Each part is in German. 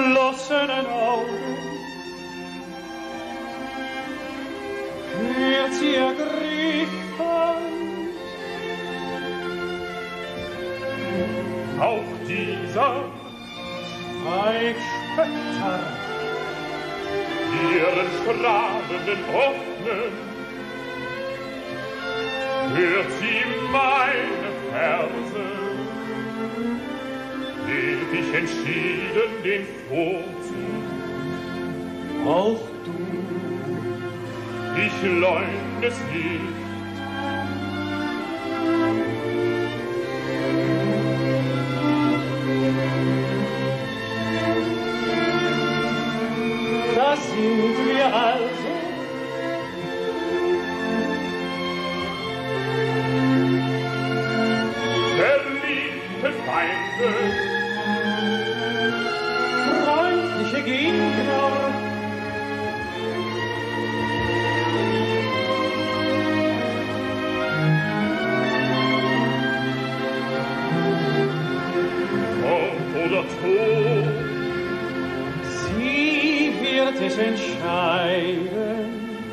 geschlossenen Augen wird sie ergriffen. Auch dieser Eichspötter ihren strahlenden offnen, hört sie meine Verse, wählt ich entschieden den Vorzug. Auch du, ich leugne es nicht, da sind wir also verliebte Feinde, freundliche Gegner, Mord oder Tod, sie wird es entscheiden.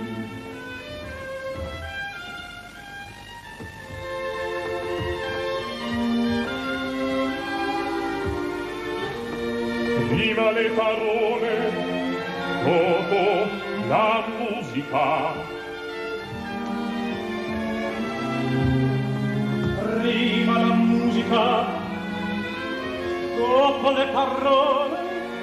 Viva le parole, dopo la musica. Prima la musica, dopo le parole.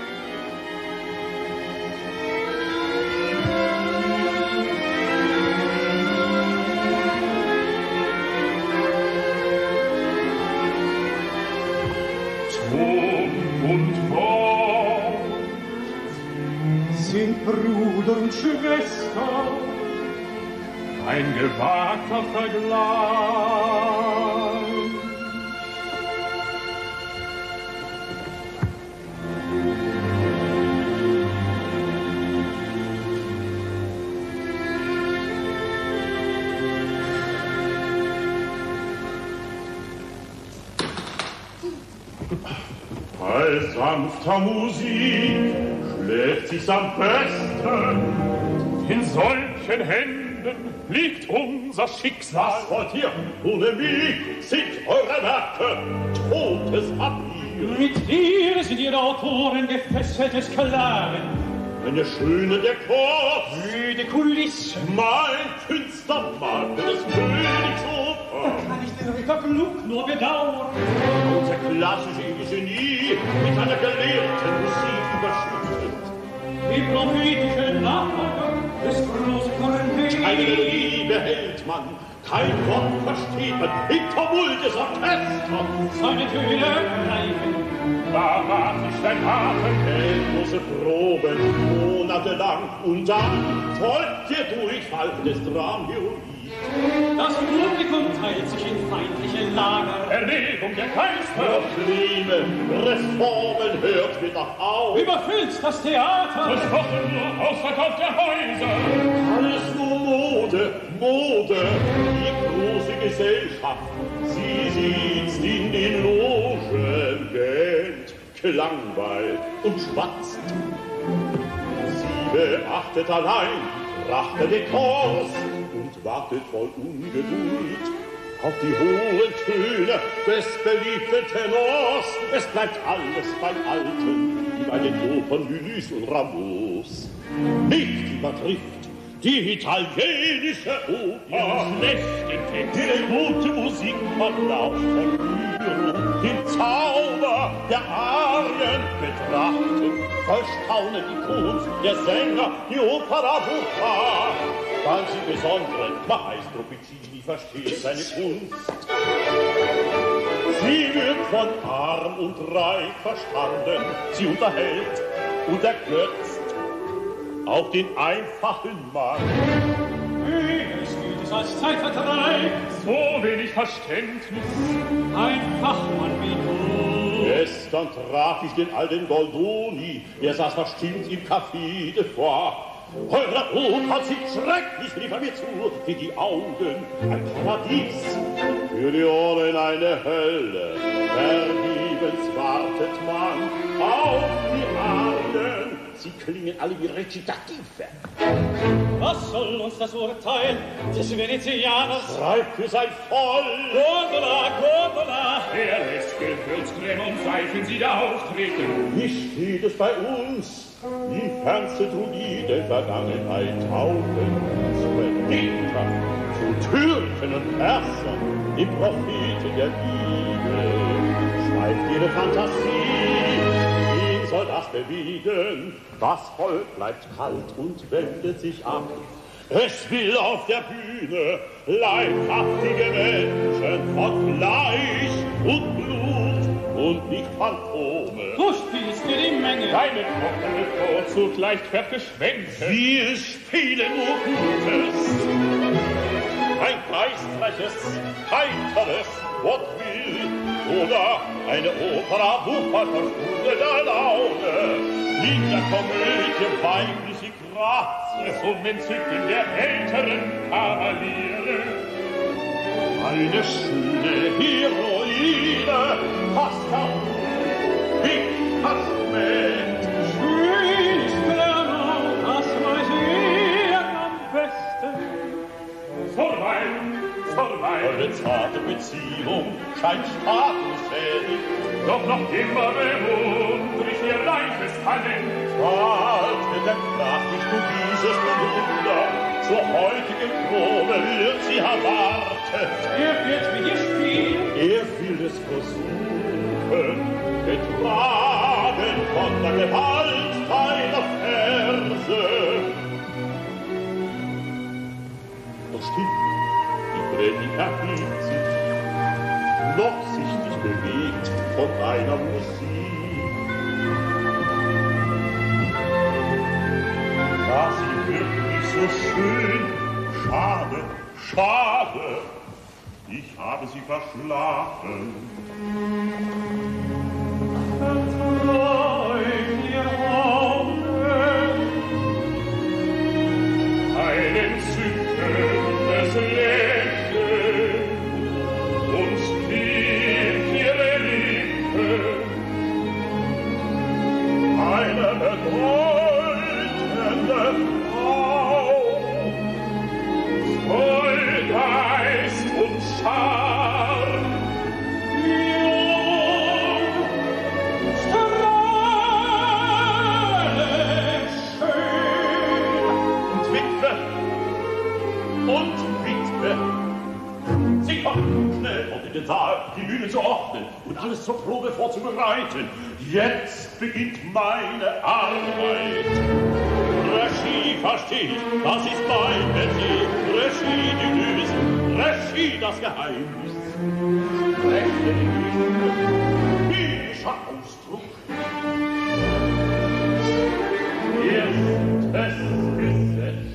Ton und Wort sind Bruder und Schwester, ein gewagter Vergleich. Bei sanfter Musik schläft sich's am besten. In solchen Händen liegt unser Schicksal. Was wollt ihr? Ohne mich sind eure Werke totes Papier. Mit dir sind ihre Autoren gefesselte Sklaven. Eine schöne Dekor, Müde Kulisse. mein Künstler mag des Königs Oper. Kann ich den Ritter genug nur bedauern? Unser klassische Genie mit einer gelehrten Musik überschüttet. Die prophetische Nachfolger des großen Cornelius. Keine Liebe hält man, kein Wort versteht man, im Tumult des Orchesters. Seine Töne bleiben. Da war nicht ein Hafen, endlose Proben, monatelang, und dann folgt der Durchfall des Dramheroids. Das Publikum teilt sich in feindliche Lager. Erregung der Geister, Probleme, Reformen, hört wieder auf. Überfüllt das Theater. Es kochen nur ausverkaufte Häuser. Alles nur Mode, Mode, die große Gesellschaft. Sie sitzt in den Logen, gähnt, gelangweilt und schwatzt. Sie beachtet allein die Pracht der Dekors und wartet voll Ungeduld auf die hohen Töne des beliebten Tenors. Es bleibt alles beim Alten, wie bei den Opern Lys und Ramos. Nicht übertrifft die italienische Oper schlechten Text, die gute Musik von Laufverführung, den Zauber der Arien betrachten, voll Staunen die Kunst der Sänger, die Opera buffa. Ganz im Besonderen Maestro Piccini versteht seine Kunst. Sie wird von arm und reich verstanden, sie unterhält und ergötzt auch den einfachen Mann. Es gilt es als Zeitvertreib. So wenig Verständnis. Ein Fachmann wie du. Gestern traf ich den alten Goldoni. Er saß verstimmt im Café de Foix. Eure Oper sieht schrecklich, rief er mir zu. Für die Augen ein Paradies, für die Ohren eine Hölle. Vergebens wartet man auf die Arme Sie klingen alle wie Rezitative. Was soll uns das Urteil des Venezianers? Schreibt für sein Volk. Gondola, Gondola! Der lässt Gewürzcreme und Seifen sie da auftreten. Wie steht es bei uns? Die fernste Druide Vergangenheit taugen unsere Dichter zu Türken und Persern, die Propheten der Bibel. Schreibt ihre Fantasie, wen soll das bewegen? Das Volk bleibt kalt und wendet sich ab. Es will auf der Bühne leibhaftige Menschen von Fleisch und Blut und nicht Phantome. Du spielst dir die Menge. Deine trockene Vorzug leichtfertig schwenken. Wir spielen nur Gutes. Ein geistreiches, heiteres Vaudeville oder eine Opera wucherverstundener Laune. In der Komödie weibliche Grazie Zum Entzücken der älteren Kavaliere. eine schöne Heroine, fast auf ich verschmäht. Schön ist genau, das weiß ich am besten. Vorbei. Eure zarte Beziehung scheint statusfähig. Doch noch immer bewundere ich ihr reiches Talent. Warte, denn nach nicht nur dieses Wunder, zur heutigen Probe wird sie erwartet. Wird mit dir spielen. Er will es versuchen, getragen von der Gewalt deiner Verse. Doch stimmt, die Brenny erhebt sich, noch sichtlich bewegt von deiner Musik. War sie wirklich so schön? Schade, schade, ich habe sie verschlafen. Vertreu mir Augen. Ein entzückendes Lächeln und spielt ihre Lippen. Eine bedeutende Frau, Voll Geist und Charme. und Witwe. Sie kommen schnell und in den Saal, die Bühne zu ordnen und alles zur Probe vorzubereiten. Jetzt beginnt meine Arbeit. Regie versteht, das ist mein Metier. Regie die Lösung, Regie das Geheimnis. Rechte biblischer Ausdruck. Erstes Gesetz.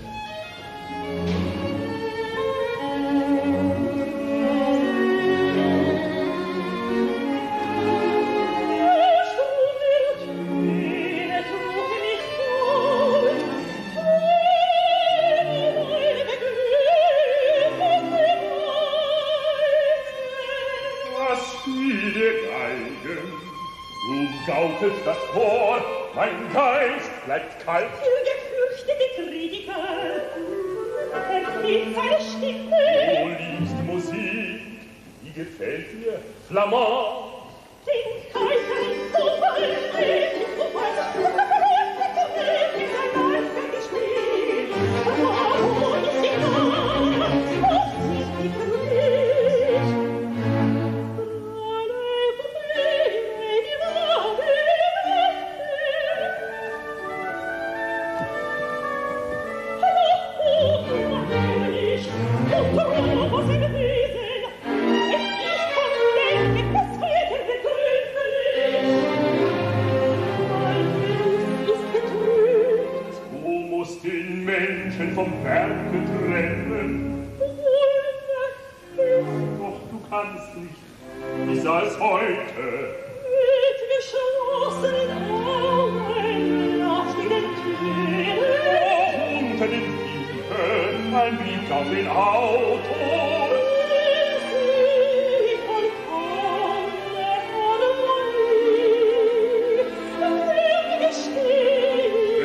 Gaukelt das Chor, mein Geist bleibt kalt. Gefürchtete Kritiker, versteht seine Stimme. Du liebst Musik, die gefällt dir, Flamand. Den Kaiser ist so voll, so voll, mit sein Leibwerk gespielt. Warum ist sie da? Was ist die Verrückt? Vom Werke trennen. Doch du kannst nicht, ich sah es heute. Mit geschlossenen Augen nach den Tränen. Unter den Lippen ein Blick auf den Autor. Sie von vorne an mein Lieb, wird gestehen.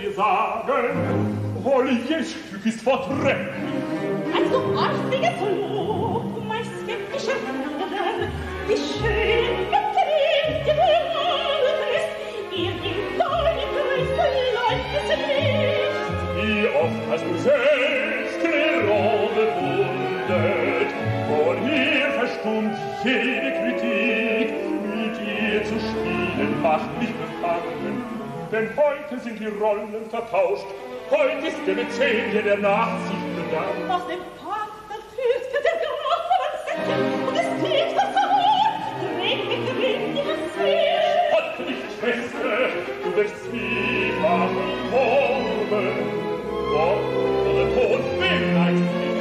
dir sagen, Oliviers Stück ist vortrefflich. Ein so artiges Lob, mein skeptischer Bruder, wie schön beträgt ihr alles, ihr gibt deine größte Leibnisse nicht. Wie oft hast du selbst Cléron bewundert, vor ihr verstummt jede Kritik, mit ihr zu spielen macht mich befangen, denn heute sind die Rollen vertauscht, heute ist der Mäzen, der Nachsicht bedarf. Was den Vater fühlt, der Graf von Säcken, und es trägt das Verhör, trägt mit windiges Meer. Hat nicht Schwester, du wirst zwiefach umworben, Wort oder Tod, wem neigst du dich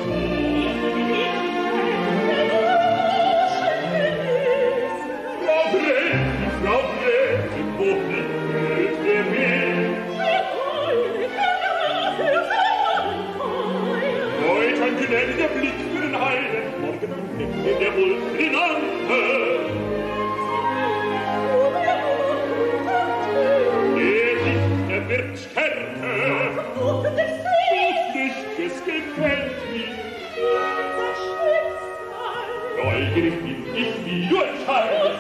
Frau Gretchen, wo führt ihr mich? Heute ein gnädiger Blick für den Heiden, morgen blickt der Wolf hinunter. Der Dichter wird stärker, Flüchtiges gefällt mir. Neugierig bin ich, wie du entscheidest.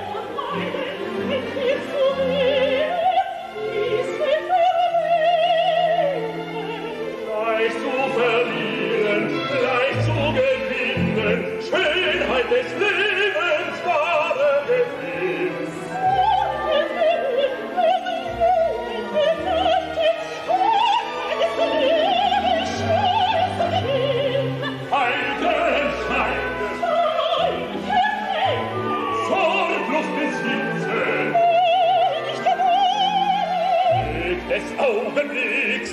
Gleich zu verlieren, gleich zu gewinnen, Schönheit des Lebens, wahre Gewinn. Heiter entscheidet, sorglos besitzen, Weg des Augenblicks,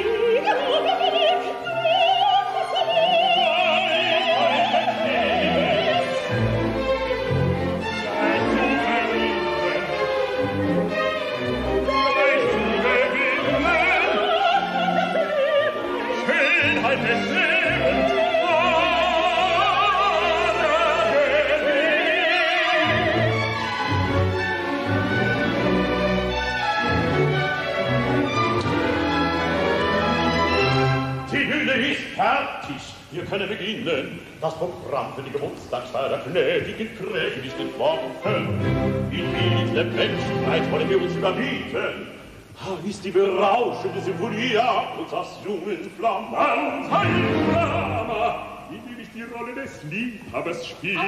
fertig, wir können beginnen. Das Programm für die Geburtstagsfeier der gnädigen Gräfin ist entworfen. In edle Menschheit wollen wir uns überbieten. Ist die berauschende Symphonie unseres jungen Flammen. Ein Drama, in dem ich die Rolle des Liebhabers spiele.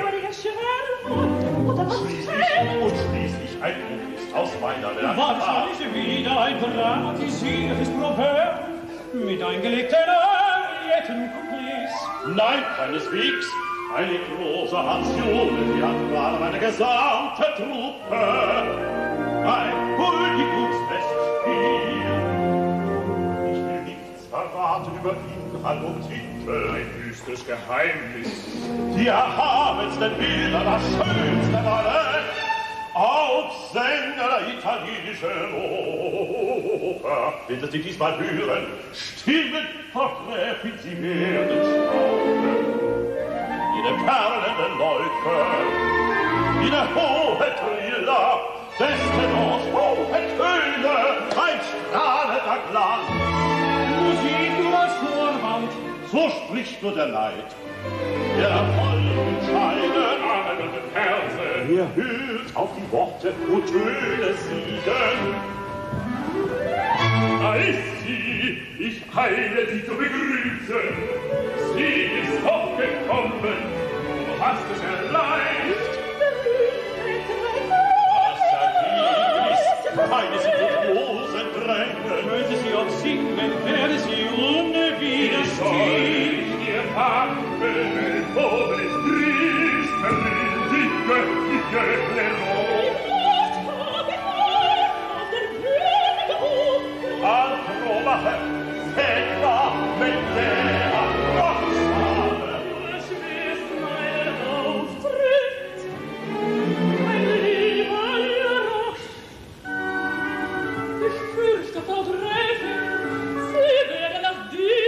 Schließlich ein Buch ist aus meiner Werke. Wahrscheinlich wieder ein dramatisiertes Proverb mit eingelegten Arietten-Couplets. Nein, keineswegs. Eine große Ration, die hat gerade meine gesamte Truppe. Ein Huldigungsfestspiel. Ich will nichts verraten über Inhalt und Titel. Ein düstres Geheimnis. Die erhabensten Bilder, das schönste Ballett. Aufsänger der italienischen Oper. Wenn Sie diesmal hören, Stimmen, Frau Gräfin, Sie werden staunen. Jede perlende Läufe, jede hohe Triller, Desperos hohe Töne, ein strahlender Glanz. Musik nur als Vorwand, so spricht nur der Neid. Der Wolkenscheine, Amen und Verse, ihr hört auf die Worte und Töne siegen. Da ist sie, ich eile sie zu begrüßen. Sie ist aufgekommen, du hast es erleicht. Meine symphosen Dränge, könnte sie auch singen, werde sie unwiderstehlich. Ihr Fackel, wo es trist, die göttliche Cléron. Altro mache, Fegla, Medea, Wachsame. Du schwärst meinen Auftritt, mein lieber Laroche. Ich fürchte, Frau Gräfin, Sie werden nach dir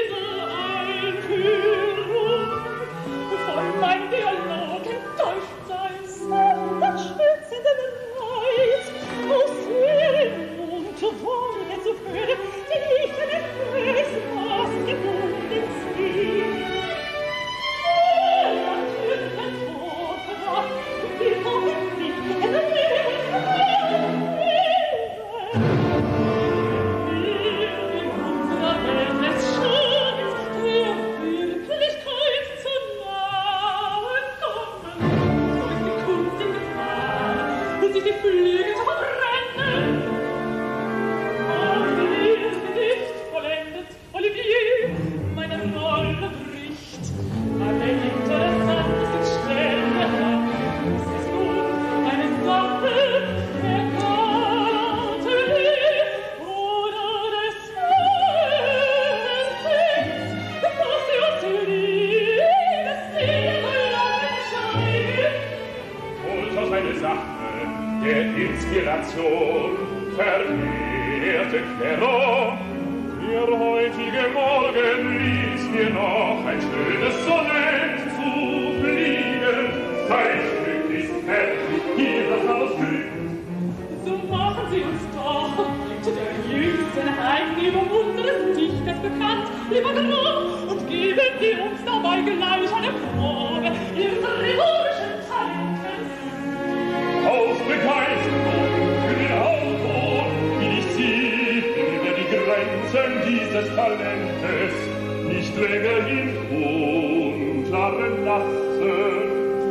Nation, verehrte Clairon. Der heutige Morgen ließ mir noch ein schönes Sonett zu fliegen. Sein Stück ist fertig, hier das Hausglück. So machen Sie uns doch zu der jüngsten Heimgebung unseres Dichters bekannt, lieber Graf, und geben Sie uns dabei gleich eine Probe Ihres rhetorischen Talentes. Aus Begeisterung für den Autor will ich Sie über die Grenzen dieses Talentes nicht länger hinunterren lassen.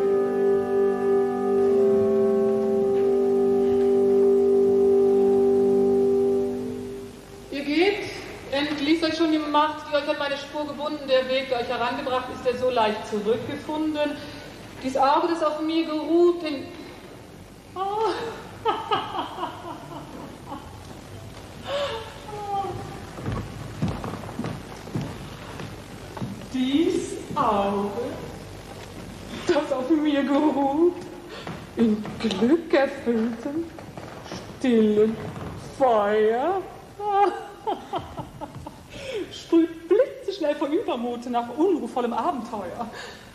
Entliess euch schon die Macht, die euch an meine Spur gebunden, der Weg, der euch herangebracht, ist er so leicht zurückgefunden. Dies Auge, das auf mir geruht, in... Dies Auge, das auf mir geruht, in glückerfülltem, stillen Feuer, sprüht blitzeschnell vor Übermut nach unruhvollem Abenteuer.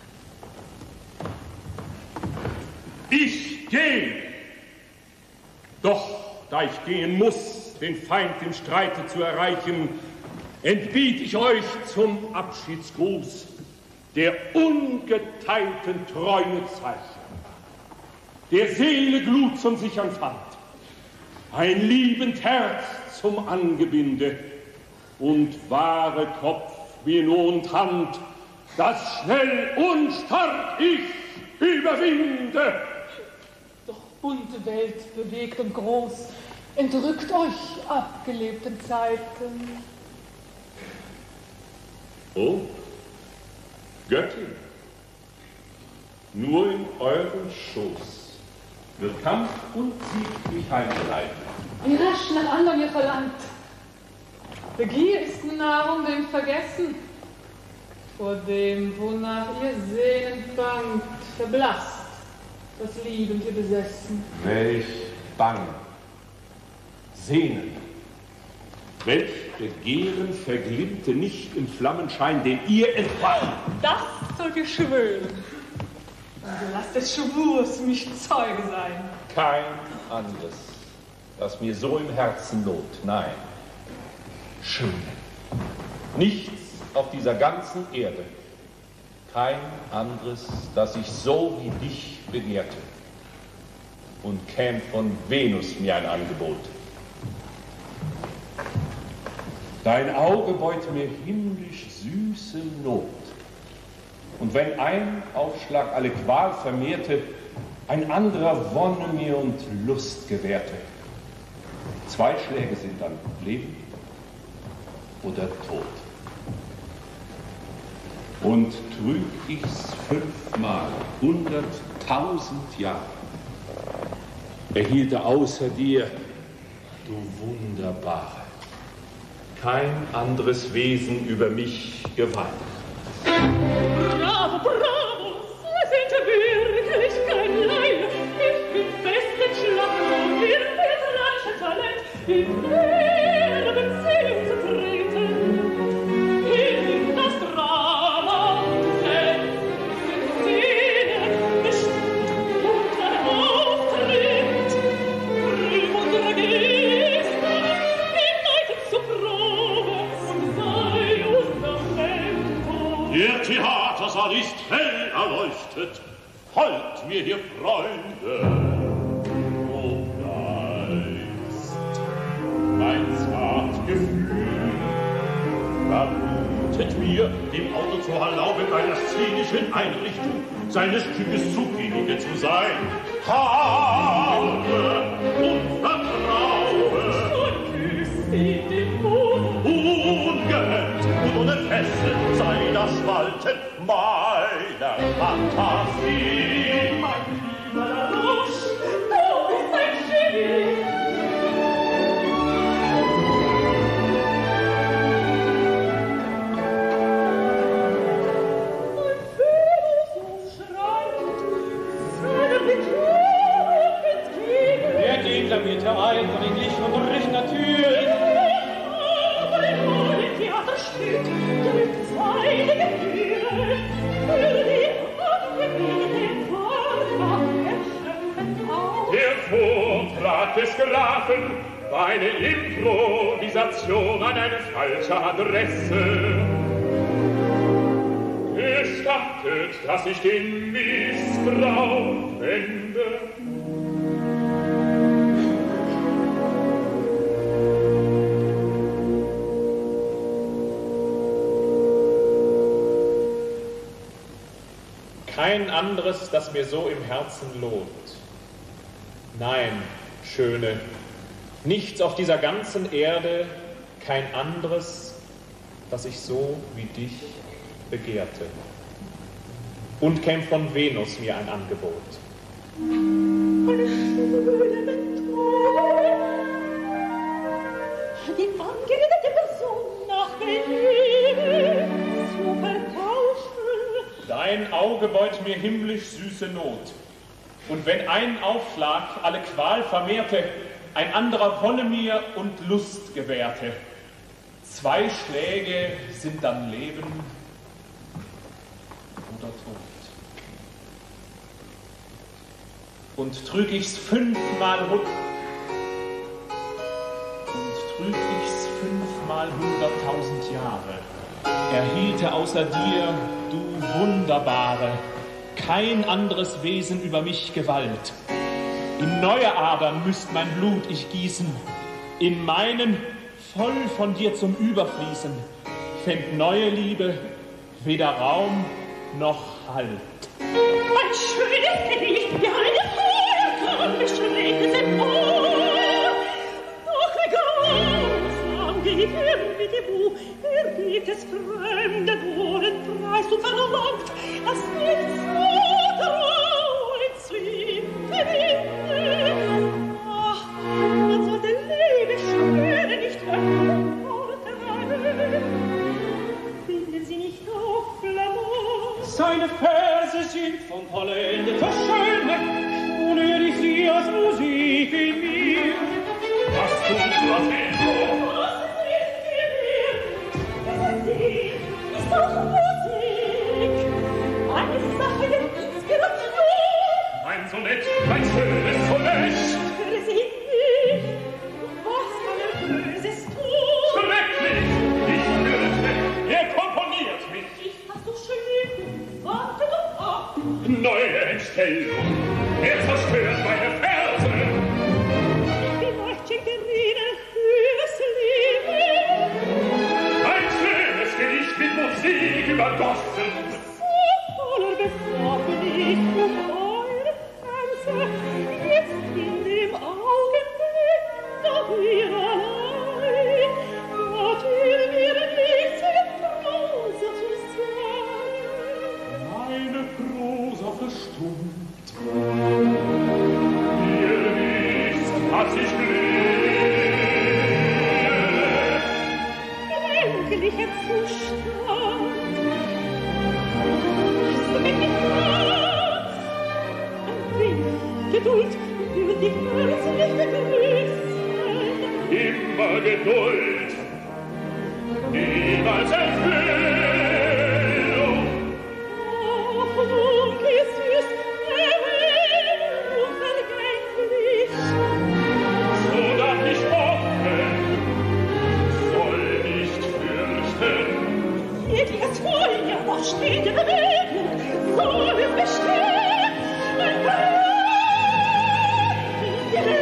Ich gehe! Doch, da ich gehen muss, den Feind im Streite zu erreichen, entbiet ich euch zum Abschiedsgruß der ungeteilten Träume Zeichen, der Seele Glut zum sichern Pfand, ein liebend Herz zum Angebinde und wahre Kopf wie Nur und Hand, das schnell und stark ich überwinde. Doch bunte Welt bewegt und groß, entrückt euch abgelebten Zeiten. Oh, Göttin, nur in euren Schoß wird Kampf und Sieg mich heimgeleiten. Wie rasch nach anderen ihr verlangt. Begier ist Nahrung dem Vergessen, vor dem, wonach ihr sehnend bangt, verblasst, das liebend ihr besessen. Welch Bang, Sehnen, welch Begehren verglimmte nicht im Flammenschein, den ihr entfallen. Das sollt ihr schwören. Also lasst des Schwurs mich Zeuge sein. Kein anderes, das mir so im Herzen not, nein. Schön. Nichts auf dieser ganzen Erde. Kein anderes, das ich so wie dich begehrte. Und käm von Venus mir ein Angebot. Dein Auge beut mir himmlisch süße Not. Und wenn ein Aufschlag alle Qual vermehrte, ein anderer Wonne mir und Lust gewährte. 2 Schläge sind dann Leben oder Tod. Und trüg ich's 5-mal, 100.000 Jahre, erhielte außer dir, du Wunderbare, kein anderes Wesen über mich Gewalt. Bravo, bravo, Sie sind wirklich kein Laie. Ich bin fest entschlossen, Ihr literarisches Talent in Ihre Beziehung zu treten. In das Drama setzt in Szene bestimmt und ein Auftritt. Prüf unsere Geste, wir leiten zur Probe und sei unser Mentor. Der Theatersaal ist hell erleuchtet. Folgt mir, ihr Freunde. O Geist, mein zart Gefühl vermutet mir, dem Autor zu erlauben, bei der szenischen Einrichtung seines Stückes zugiebige zu sein. Harre und vertraue. Und küsst ihn den Mund. Ungehemmt und ohne Fesseln sei das Walten meiner Fantasie. Mein lieber Rausch, du bist ein Genie. Mein Venus schreit, seine Betrug entgegen. Der Gegner wird Grafen war eine Improvisation an eine falsche Adresse. Gestattet, dass ich den Missbrauch wende. Kein anderes, das mir so im Herzen lohnt. Nein, Schöne, nichts auf dieser ganzen Erde, kein anderes, das ich so wie dich begehrte. Und käm von Venus mir ein Angebot. Eine schöne Methode, die angeredete Person nach Belieben zu vertauschen. Dein Auge beut mir himmlisch süße Not. Und wenn ein Aufschlag alle Qual vermehrte, ein anderer Wonne mir und Lust gewährte. 2 Schläge sind dann Leben oder Tod. Und trüg ich's 5-mal und trüg ich's 5-mal 100.000 Jahre, erhielte außer dir, du Wunderbare, kein anderes Wesen über mich Gewalt. In neue Adern müsst mein Blut ich gießen, in meinen voll von dir zum Überfließen, fänd neue Liebe weder Raum noch Halt. Ein schönes Gedicht, ja eine vollkommen beschränkte Symbol. Doch wie grausam geht mit dem Buch, gibt es fremde Wohlen, preist und verlangt, dass nicht so traurig zwingt. Ach, man sollte Liebe schwöre nicht hören, finden Sie nicht auf Flamand. Seine Verse sind von vollendeter Schönheit, schon hör ich sie als Musik in mir. Was tut Flamingo? Ist doch Musik, eine Sache der Inspiration. Ein Sonett, ein schönes Sonett. Höre sie nicht, was kann Böses tun? Schrecklich, ich fürchte, er komponiert mich. Ist das so schön? Warte doch ab. Neue Entstellung, er zerstört meine Verse. Vielleicht schenkt Ihnen fürs Leben Ein schönes Gedicht mit Musik übergossen. so voller Besorgnis eure Verse. Jetzt in dem Augenblick, da wir allein, Gott will mir nicht Prosa zu sein. Meine Prosa verstummt. Ihr wisst, dass ich blühe. Endlicher Zustand. Hast du mich gefragt? Ein wenig Geduld wird dich herzlich begrüßen. Immer Geduld, niemals Erfüllung. Ach, dunkel, süß, unvergänglich. So darf ich hoffen, soll nicht fürchten. Jedes Feuer, was steht in Bewegung, soll es bestehen. Ein Berg in die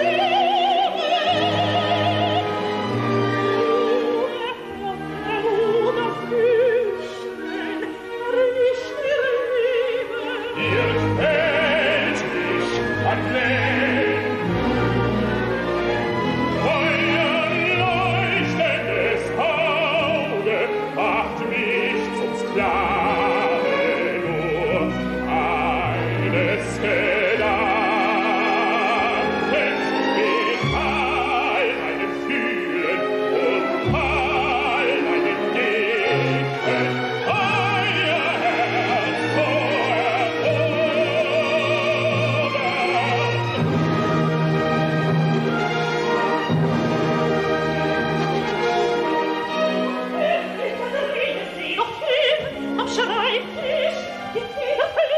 oder fürchten, nicht ihr Leben. Ihr fällt mich verklärt. Euer leuchtendes Auge macht mich zum Sklaven, nur eines Gedankens. In all meinem Fühlen und all meinem Dichten, euer Herz so Am Schreibtisch, die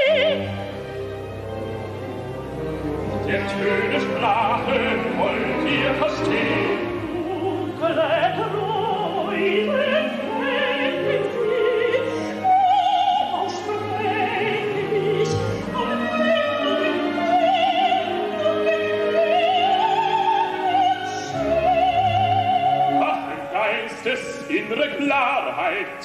Feder verlegt. der Töne Sprache wollt mehr verstehen. Dunkle Träume fängt sie, woraus spreche ich an meinen Ach, im Geistes innere Klarheit.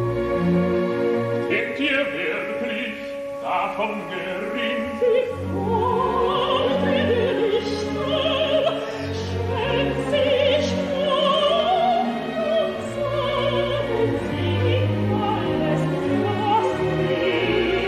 Denkt ihr wirklich davon gering? Sie folgte nicht nur, schätz ich nur, und sagen sie alles, was sie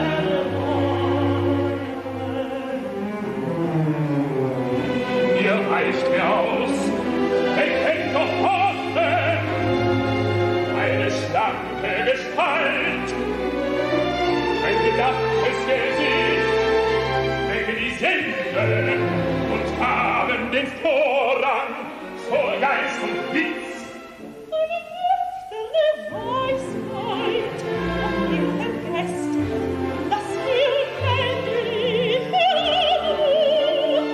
erwarten. Ihr reicht mir aus, erkennt doch offen eine schlanke Gestalt, ein gedachtes Gesicht, welche die Sinne und haben den Vorrang vor Geist und Witz. Eine öftere Weisheit hat ihm vergesst, dass ihr männlicher Mut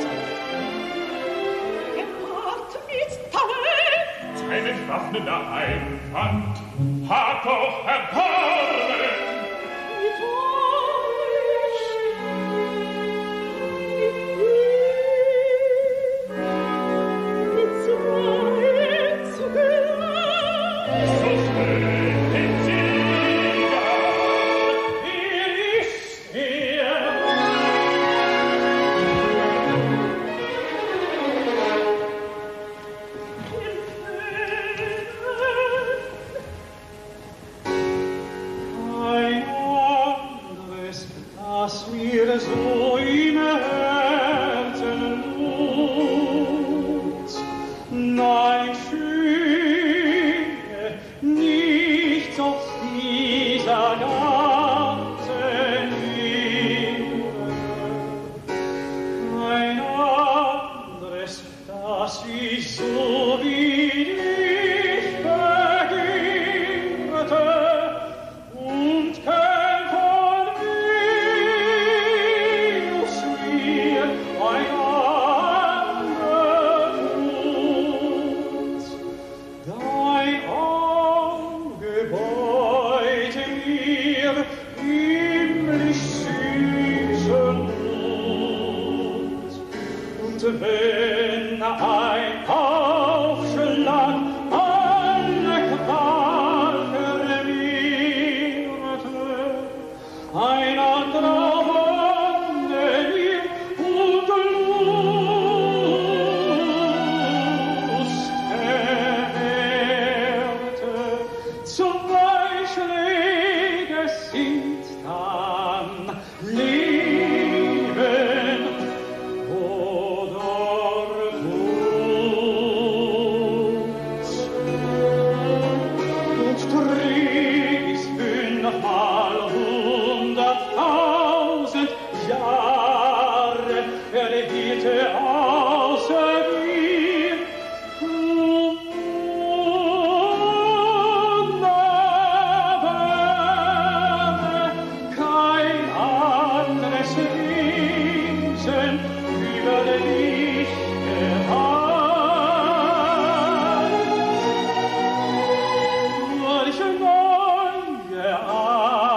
gepaart mit Talent Ein entwaffneter Einfand hat doch Erbarmen. mit euch, mit zwei zugleich. So schön den Sieger. Wer ist er? Ein anderes, das mir so im Herzen ruht. Nein, schöne, nichts auf dieser ganzen Erde. Ein anderes, das ich so wie dich begehrte und kein von Venus mir ein anderer tut. Dein Auge beute mir himmlisch süßen Mut. Und wenn ein Aufschlag alle Qual vermehrte, ein anderer wandte mir und Lust erwährte. Zwei Schläge sind dann Leben oder Tod. Und träg ich's 5-mal 100.000 Jahre, erhielt außer dir wunderbare, kein anderes Wesen über dich gewandt. Welche neue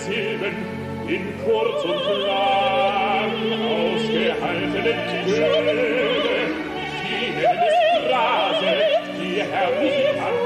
Silben, in kurz und lang ausgehaltenen Töne. Sie nennen es Phrase, die Herr Musikanten.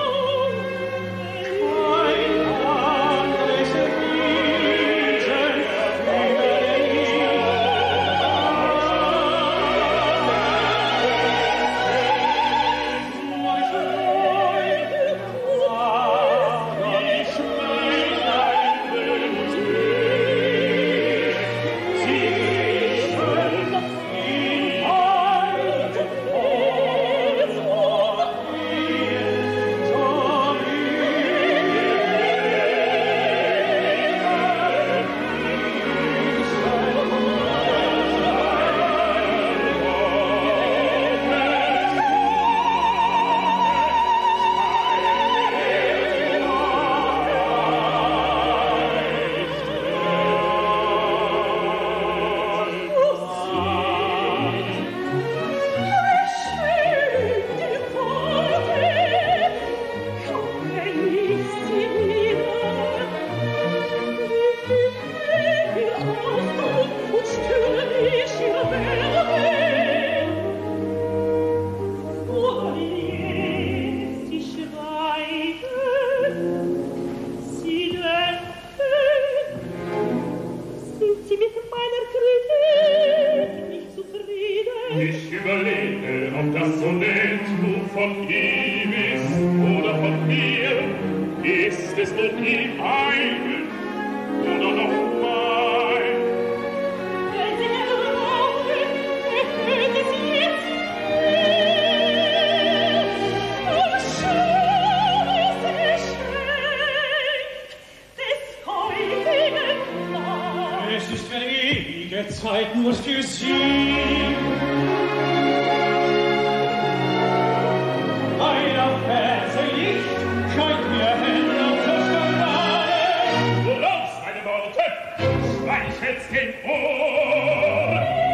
Ich überlege, ob das Sonett nun von ihm ist oder von mir. Ist es nun ihm eigen oder noch mein? Wenn Sie erlauben, erhört es jetzt und schon ist geschenkt des heutigen Tages. Es ist für ewige Zeit nur für Sie. Einer Verse Licht scheint mir hell auf der Skandale. Woraus, meine Worte, schmeichelt's den Ohr.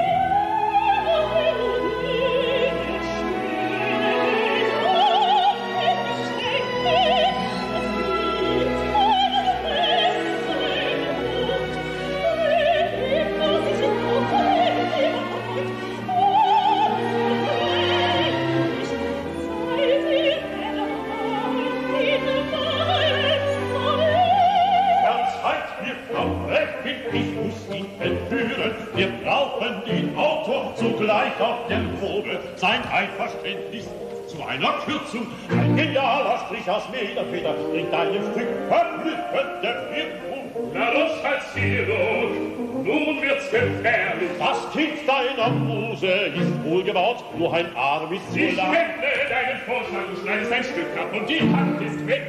Wir brauchen den Autor zugleich auf dem Probe. Sein Einverständnis zu einer Kürzung. Ein genialer Strich aus Lederfeder bringt deinem Stück verblüffende Wirkung. Na los, Schatzierung, nun wird's gefährlich. Das Kind deiner Muse ist wohlgebaut, nur ein Arm ist so lang. Ich wende deinen Vorschlag, du schneidest ein Stück ab und die Hand ist weg.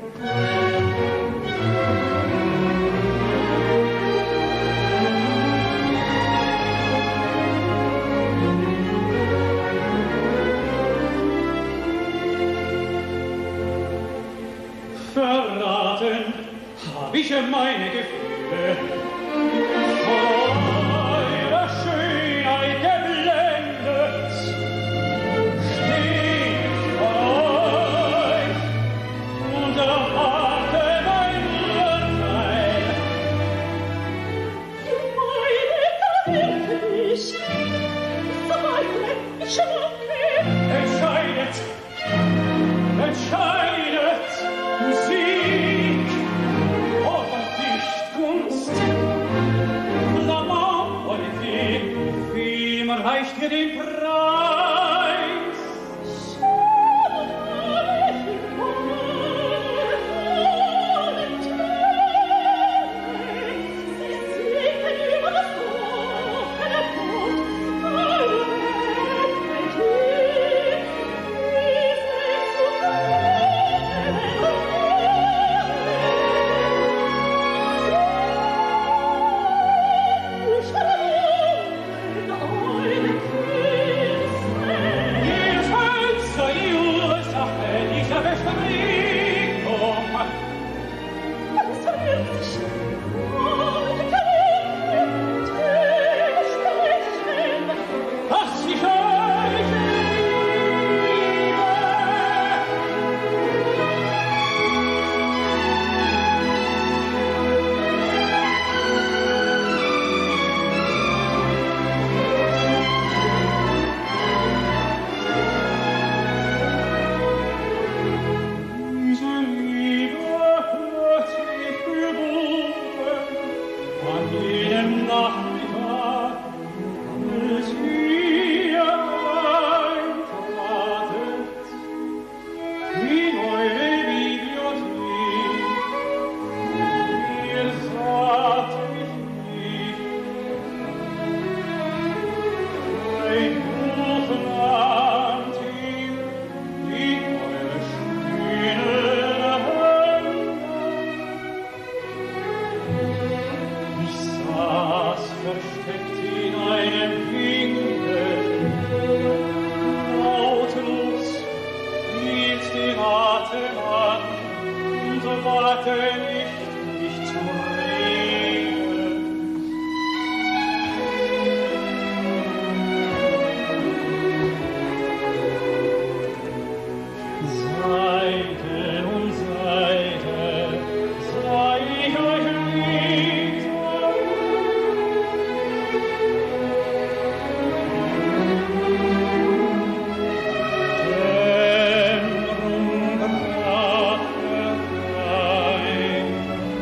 Verraten hab ich meine Gefühle, von eurer Schönheit geblendet, steht vor euch und erwarte mein Urteil. Meine ich zweifle, ich schwanke. Entscheidet, entscheidet, Musik oder Dichtkunst. und wage nicht, mich zu reden. Seite um Seite sah ich euch liegen. Dämmerung brach herein.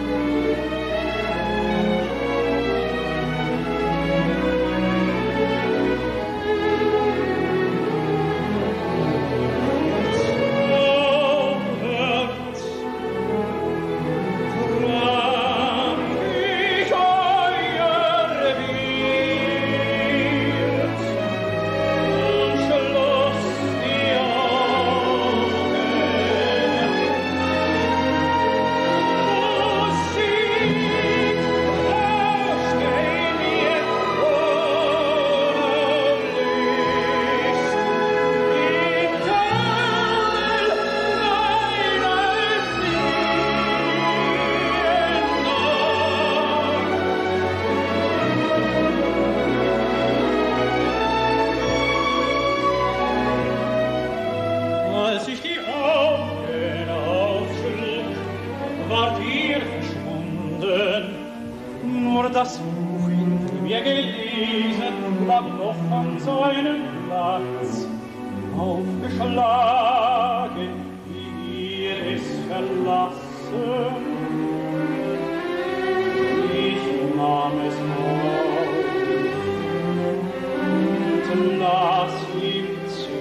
Als ich die Augen aufschlug, ward ihr verschwunden. Nur das Buch, in dem ihr gelesen, lag noch an seinem Platz, aufgeschlagen, wie ihr es verlassen. Ich nahm es auf und las ihm zu.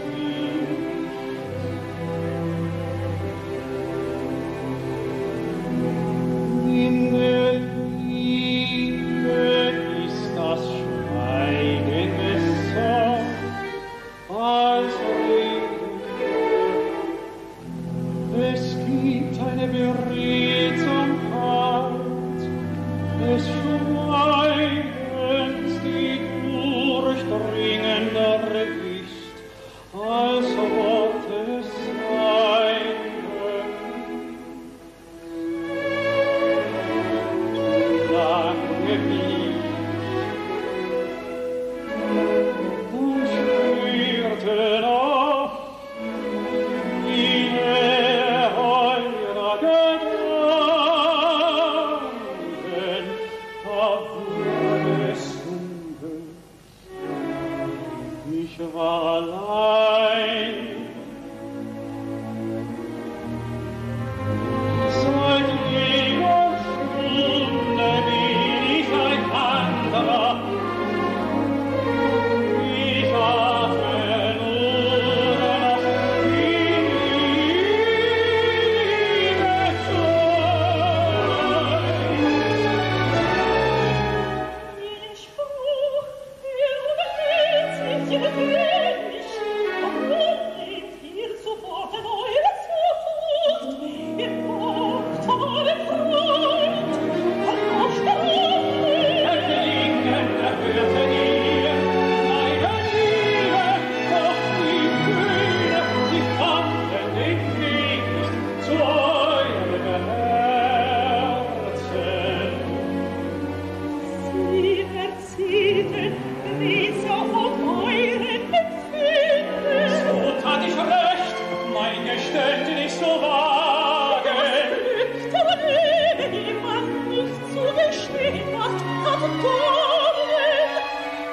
In der Liebe ist das Schweigen besser als Reden. Es gibt eine Beredsamkeit des Schweigens, die durchdringender ist als Worte sein können. Lange blieb und spürte noch die Nähe eurer Gedanken, da wurde es dunkel. Ich war allein. Seit jener Stunde bin ich ein anderer. Ich atme nur noch die Liebe Ihr Spruch, ihr überhält sich, ihr befreit mich. Warum nehmt ihr sofort an eure Zuflucht? Ihr braucht eure Freund, vertauscht der Erklingen, erhörte ihr meine Liebe, doch die Töne, sie fanden den Weg nicht zu eurem Herzen. Sie erzählten gewiss auch von euren Empfinden. So tat ich recht, mein Geständnis so vage. Glück der Lebe, jemand nicht zu gestehen hat gewonnen.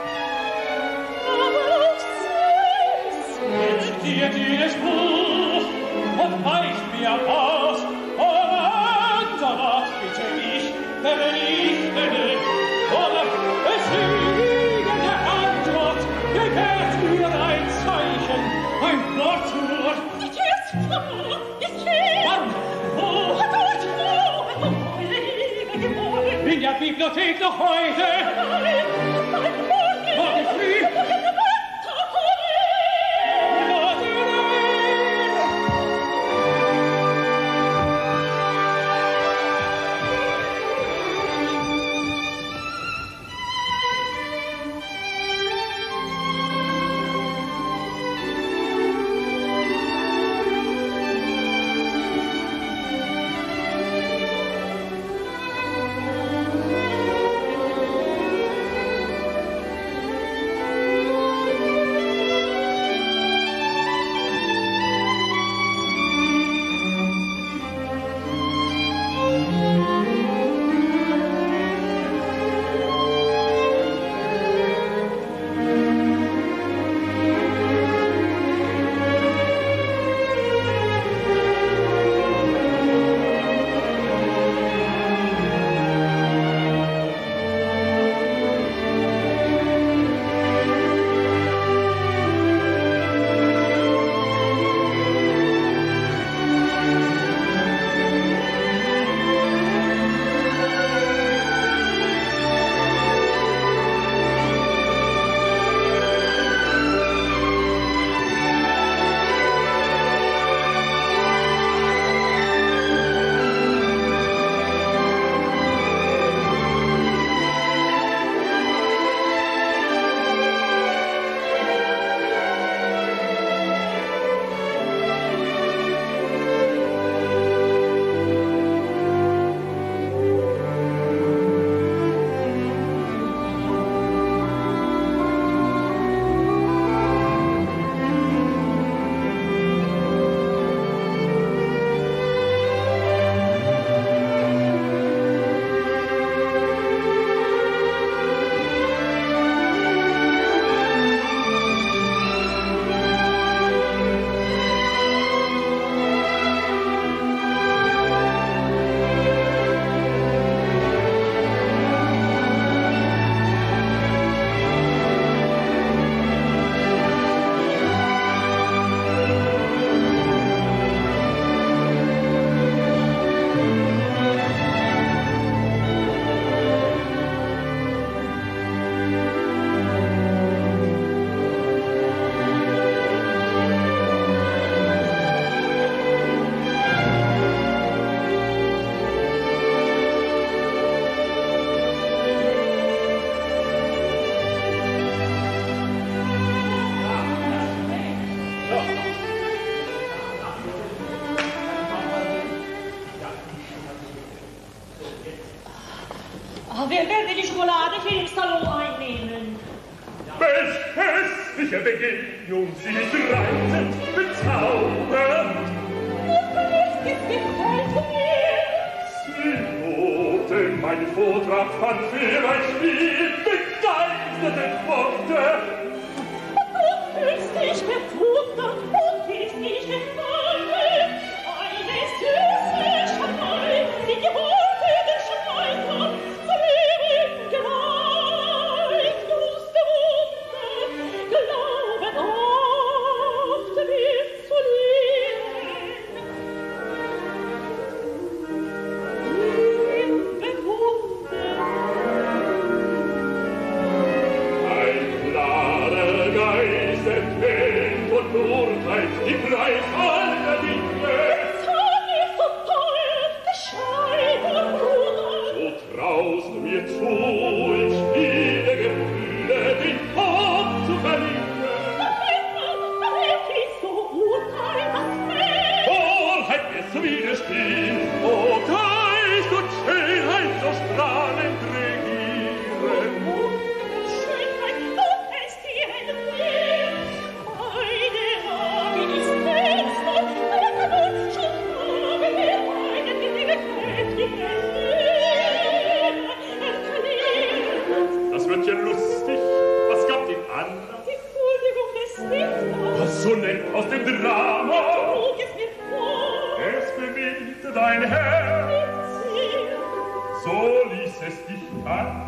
Aber auch selbst Zitiert jedes Buch und weicht mir aus. Anderwart bitte ich, vernichte dich. Oder besiegende Antwort, gewährt mir ein Zeichen, ein Wort nur. Ich kehr's vor, ich kehr. Wann? Wo? Dort, wo eure Liebe geboren. In der Bibliothek noch heute. Nein, Morgen früh. Wer werde die Schokolade hier im Salon einnehmen? Welch hässliche Begegnung, sie ist reizend, bezaubernd. Es gefällt mir. Sie boten mein Vortrag fand für ein Spiel, begeisterte Worte. Du fühlst dich bewundert und gibst dich gefallen. Eine süße Schatei, die Worte den Schweiter, zu ihrem Geleit. Lust Wunder, Glaube oft wird zu lieben. Im Bewundern. Ein klarer Geist entwählt und urteilt die Preis aller Dinge. Sag mir so toll, bescheiden Bruder. So traust du mir zu, im Spiele Gefühle den Kopf zu verlieren. Wirklich so urteil das Feld. Torheit mir zu widerstehen, o Geist und Schönheit so strahlend regieren. Schönheit, du kennst die Hände viel. Meine Lage ist fest und Lust schon Tage mir meine Liebe quält wie erklärt. Das wird ja lustig. Was gab den Anlass? Die Huldigung des Dichters Was so nennt aus dem Drama? trug es mir vor. Es bewegte dein Herz, Ziel, so ließ es dich kalt.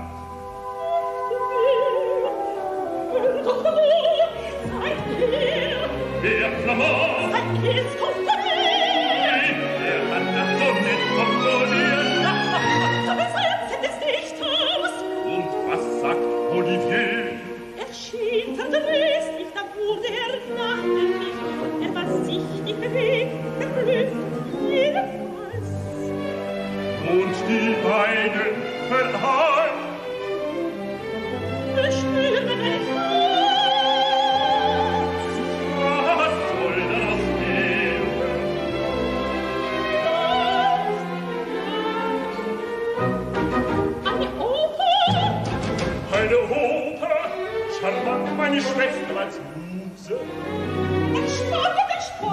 doch wo seid ihr? Der Flamant, Seid ihr's komponiert? der hat das Sonne komponiert. Das Herz des Dichters Und was sagt Olivier? erschien verdrießlich, da wurde nachdenklich. War sichtlich bewegt, verblüfft, jedenfalls. Und die beiden vereint. Spürten ein Herz. Was soll daraus werden? Eine Oper, Eine Oper, charmant meine Schwester als Muse. entspotten.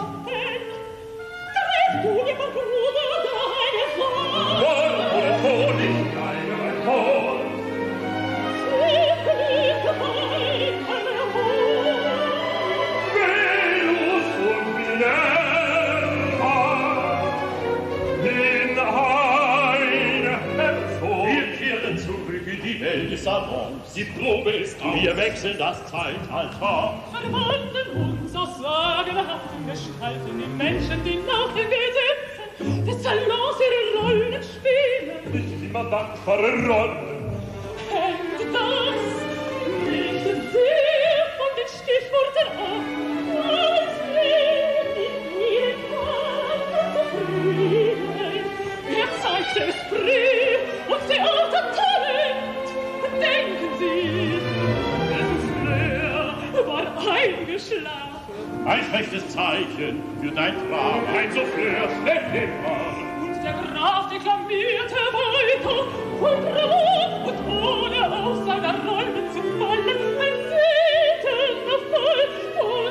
Greif du dir vom Bruder deine Wahl. Woll oder Honig, deine mein Hol. Sie fliegt weiter hoch. Venus und Minerva in eine Herzog. Wir kehren zurück in die Welt des Salons. Die Probe ist aus. Wir wechseln das Zeitalter. Verwandeln uns aus sagenhaften Gestalten in Menschen, die nach den Gesetzen des Salons ihre Rollen spielen. Nicht immer dankbare Rollen. Hängt das nicht sehr von den Stichworten ab, als wir in ihrem Fall zufrieden. Er zeigte Esprit und Theatertalent. Denken Sie, dessen Flair war eingeschlafen. Ein schlechtes Zeichen für dein Traum. Ein Souffleur schlägt den Mann. Und der Graf deklamierte weiter, und bravo, und ohne aus seiner Räume zu fallen, ein Seelenfall von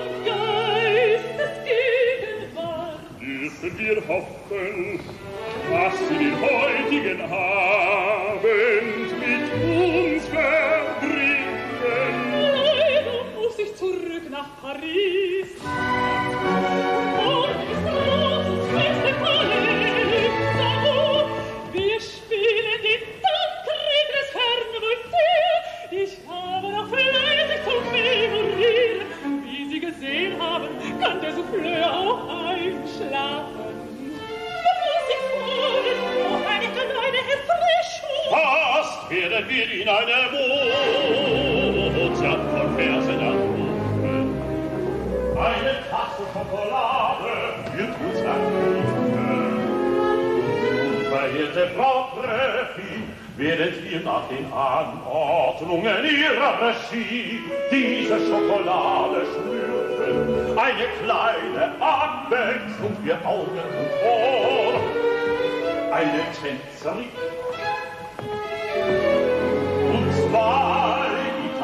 Geistesgegenwart. Dürfen wir hoffen, was sie den heutigen Abend mit uns verbringen. Leider muss ich zurück nach Paris. Morgen ist großes Fest im Palais. Salon. Wir spielen die Dankrieg des Herrn Voltaire. Ich habe noch fleißig zu memorieren. Wie Sie gesehen haben, kann der Souffleur auch einschlafen. Da muss ich vorhin noch eine kleine Erfrischung. Fast werden wir in eine Mozart von Versen anrufen. Eine Tasse Schokolade wird uns erfüllen. Verehrte Frau Gräfin, während wir nach den Anordnungen Ihrer Regie diese Schokolade schlürfen, eine kleine Abwechslung für Augen und Ohr, eine Tänzerin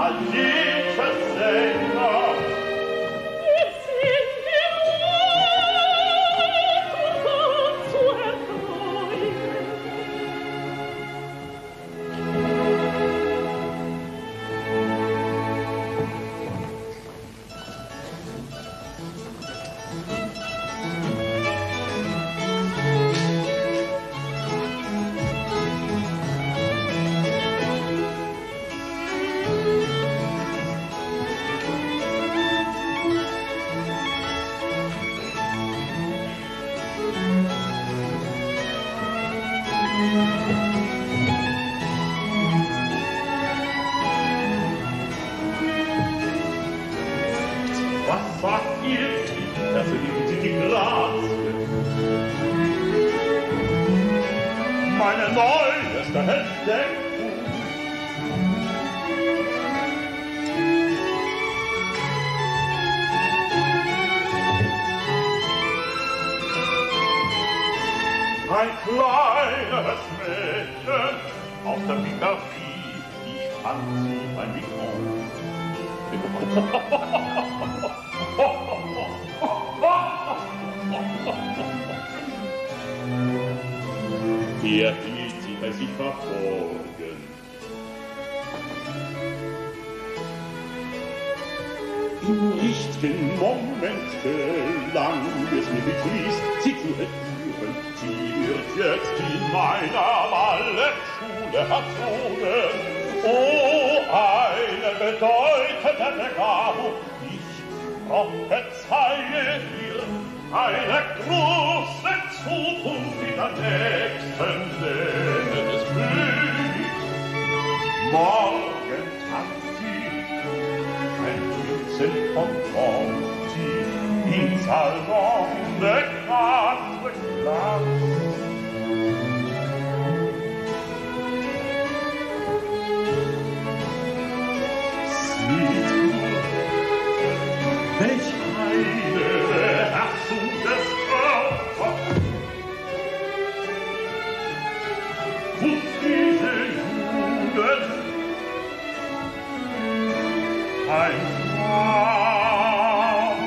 magischen Sänger. Jetzt sind wir wohl zu erfreuen. Was sagt ihr? Das sind die Grazie. Meine neueste Entdeckung. Ein kleines Mädchen aus der Picardie, ich fand sie mein Mikron. Hier hielt sie bei sich verborgen. Im richtigen Moment gelang es mir begrüßt, sie zu entführen. Sie wird jetzt in meiner Ballettschule erzogen. Oh, eine bedeutende Begabung, ich prophezeie ihr eine große Zukunft in der nächsten Nähe des Königs. Morgen tanzt sie, ein Prinzen von Conti, im Salon de Quatre Glaces. Welch eine Beherrschung des Körpers! Und diese Jugend, ein Traum.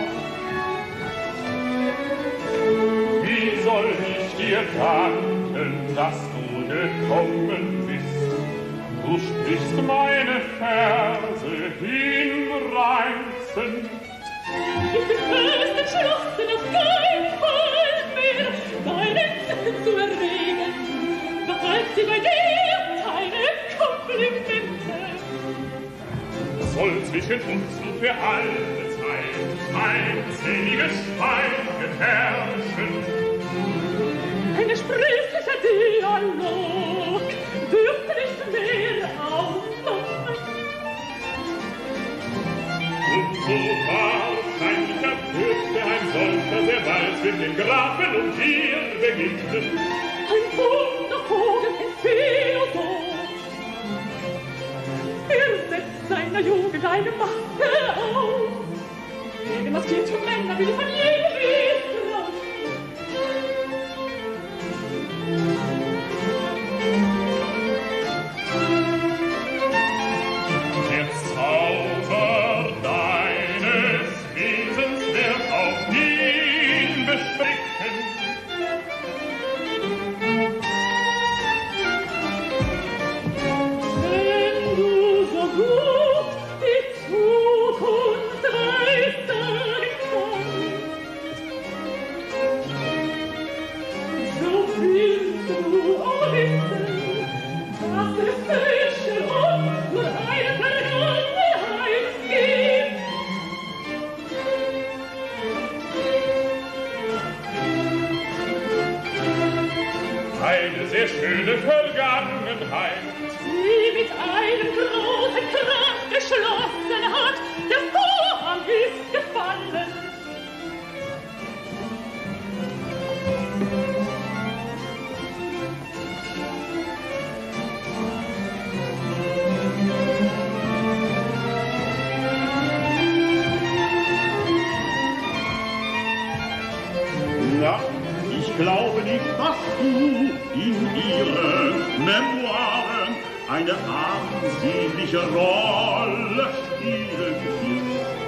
Wie soll ich dir danken, dass du gekommen bist? Du sprichst meine Verse hinreißend. Ich bin fest entschlossen, auf keinen Fall mehr deine Entzücken zu erregen. Behalb sie bei dir keine Komplimente. Soll zwischen uns nur für alle Zeit ein zähniges Schweigen herrschen. Ein gesprächlicher Dialog dürfte nicht mehr auflaufen. Und so wahrscheinlich erfürchte ein solcher, der weiß, mit dem Grafen und dir begegnet. Ein Wundervogel, ein Philosoph. Er setzt seiner Jugend eine Maske auf. Jede maskierte Männer will von jedem Israel. Der Zauber deines Wesens wird auf ihn bestrichen. Wenn du so gut die Zukunft weistern kannst, so willst du auch wissen, dass es zwischen uns nur eine Vergangenheit gibt. Eine sehr schöne Vergangenheit. Die mit einem großen Kraft geschlossen hat, der Vorhang ist gefallen. Na, ich glaube nicht, dass du in ihren Memoiren eine ansehnliche Rolle spielen wird.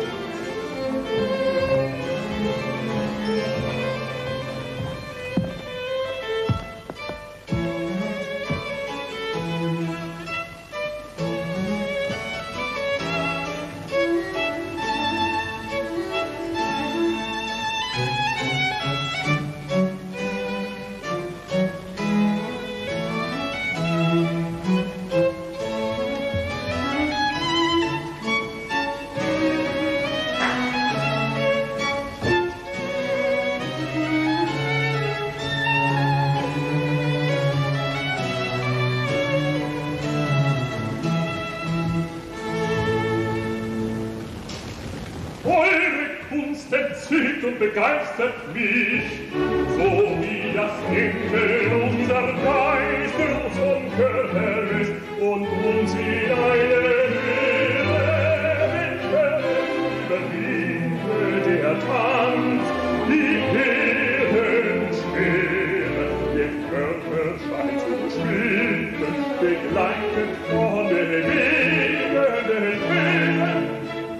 Begeistert mich, so wie das Denken unser Geist und Körper ist und uns in eine Höhe überwindet der Tanz, die Erdenschwere, der Körper scheint zu schwingen, begleitet von den bewegenden Tönen.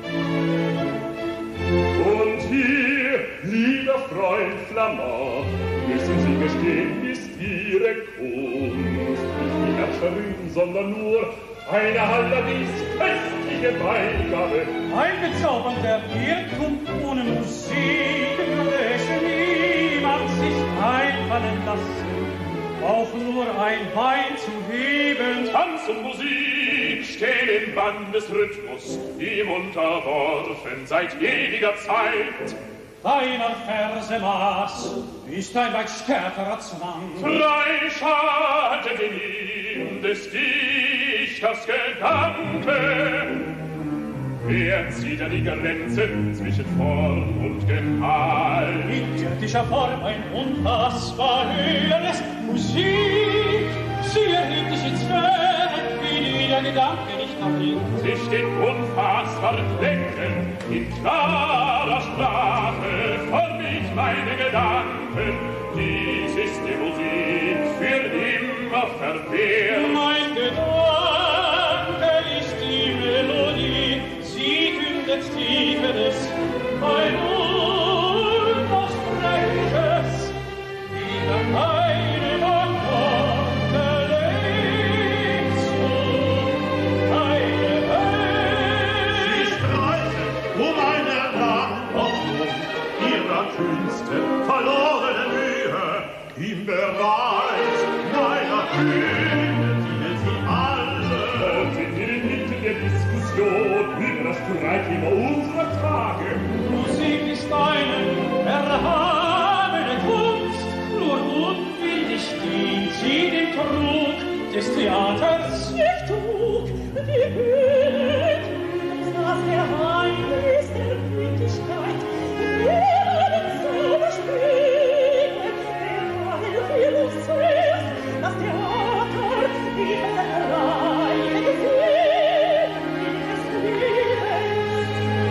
Und hier, lieber Freund Flamand, müssen Sie gestehen, ist Ihre Kunst nicht die Herrscherin, sondern nur eine allerdings köstliche Beigabe. Ein bezaubernder Irrtum ohne Musik würde niemand sich einfallen lassen, auch nur ein Bein zu heben. Tanz und Musik stehen im Bann des Rhythmus, ihm unterworfen seit ewiger Zeit. Deiner Verse Maß ist ein weit stärkerer Zwang. Frei schadet in ihm des Dichters Gedanke. Wer zieht an die Grenzen zwischen Form und Gehalt? In göttlicher Form ein unfassbar höheres Musik. Sie erhebt dich ins Ferne, wie der Gedanke nicht erringt. Sie steht unfassbar Klängen in klarer Sprache, form ich meine Gedanken. Dies ist die Musik für immer verwehrt. Mein Gedanke ist die Melodie, sie kündet Tieferes, ein unaussprechliches, wieder keine Worte lebt zu, keine Welt. Sie streiten eine Hoffnung ihrer Künste, verlorene Mühe, im Bereich meiner Bühne dienen sie alle. Und in den Mitten der Diskussion über das Streitthema unserer Tage. Musik ist eine erhabene Kunst, nur unwillig dient sie dem Trug des Theaters. Ihr Trug, die Höhe, das der Heile ist der Gütigkeit, der den Zauber spielt, der Heil für uns zuerst, das Theater, die Reiche gesehen, des Lebens.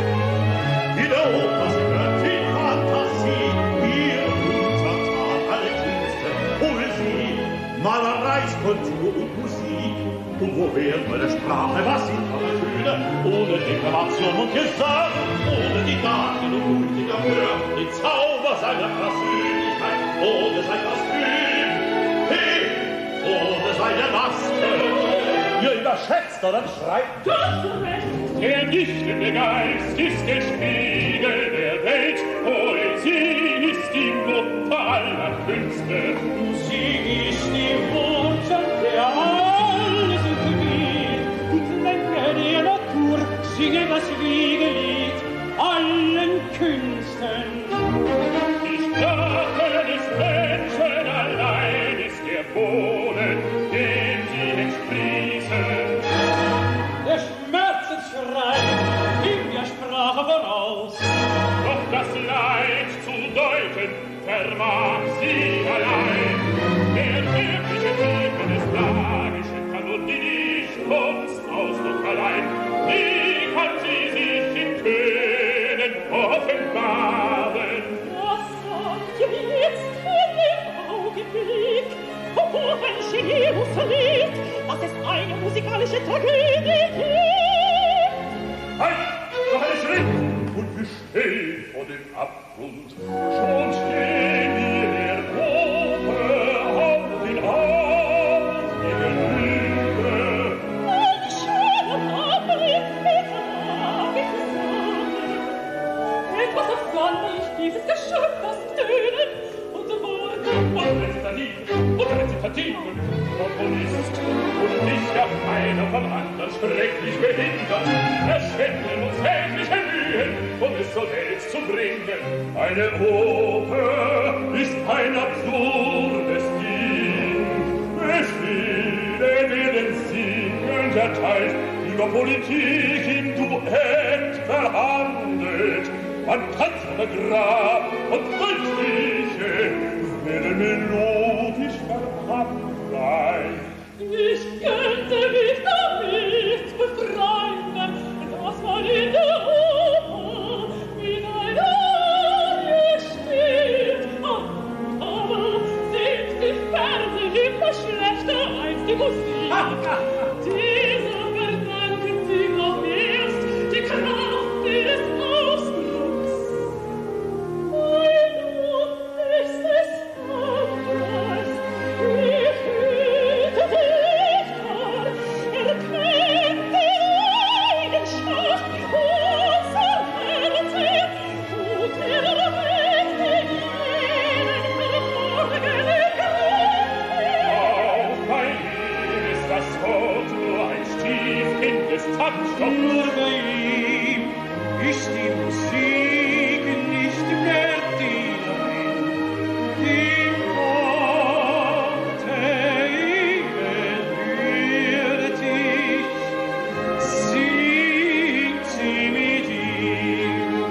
In der Oper hört die Fantasie, ihr Untertan alle Künste, Poesie, Malerei, Skulptur und Musik. Und wo wäre meine Sprache, was sind meine Töne? Ohne Deklamation und Gesang, ohne die Daten und gültiger Hör, den Zauber seiner Persönlichkeit, ohne sein Kostüm, hey, ohne seine Maske. Ihr überschätzt oder schreibt Das Recht, Der dichtende Geist ist der Spiegel der Welt. Poesie ist die Mutter aller Künste. Musik ist die Wurzel der alles integriert. Die Klänge der Natur singen das Wiegelied allen Künsten. Die Sprache des Menschen allein ist der Boden, dem sie entsprießen. Der Schmerzensschrei ging der Sprache voraus. Doch das Leid zu deuten vermag sie allein. Der wirkliche Tiefe des Tragischen kann nur die Dichtkunstausdruck allein. Wie kann sie sich in Tönen offenbaren? was sagt ihr jetzt in dem Augenblick, wo ein Genius lebt, dass es eine musikalische Tragödie gibt. Halt! Noch einen Schritt! Und wir stehen vor dem Abgrund. Schon stehen wir der Oper Hand in Hand gegenüber. Ein schöner Anblick, wie zu sagen. Etwas absonderlich, dieses Geschöpf, das Tönen und Worte. Und Rezitativen, Komponist, und ist ja einer vom anderen schrecklich behindert. Verschwenden uns tägliche Mühen, um es so selbst zu bringen. Eine Oper ist ein absurdes Ding. Es werden singend erteilt, über Politik im Duett verhandelt. Man tanzt an der Grab und Fröhliche werden melodisch verhandt sein. Ich könnte mich damit befreien, dass man in der Oper in einer Arie steht. Aber singt die Verse immer schlechter als die Musik. Dieser Gedanken sieht noch erst die Kraft ihres Ausdrucks. Weil nun ist es anders. Ich hüte Dichter, erkennt die Leidenschaft unser Herzen, tut erweckt in jenen verborgenen Gefühl. Auch bei ihm ist das Wort nur ein Stiefkind des Tanzstoffs. Nur bei ihm ist die Musik nicht mehr Dienerin, die Worte ebenbürtig, singt sie mit ihm.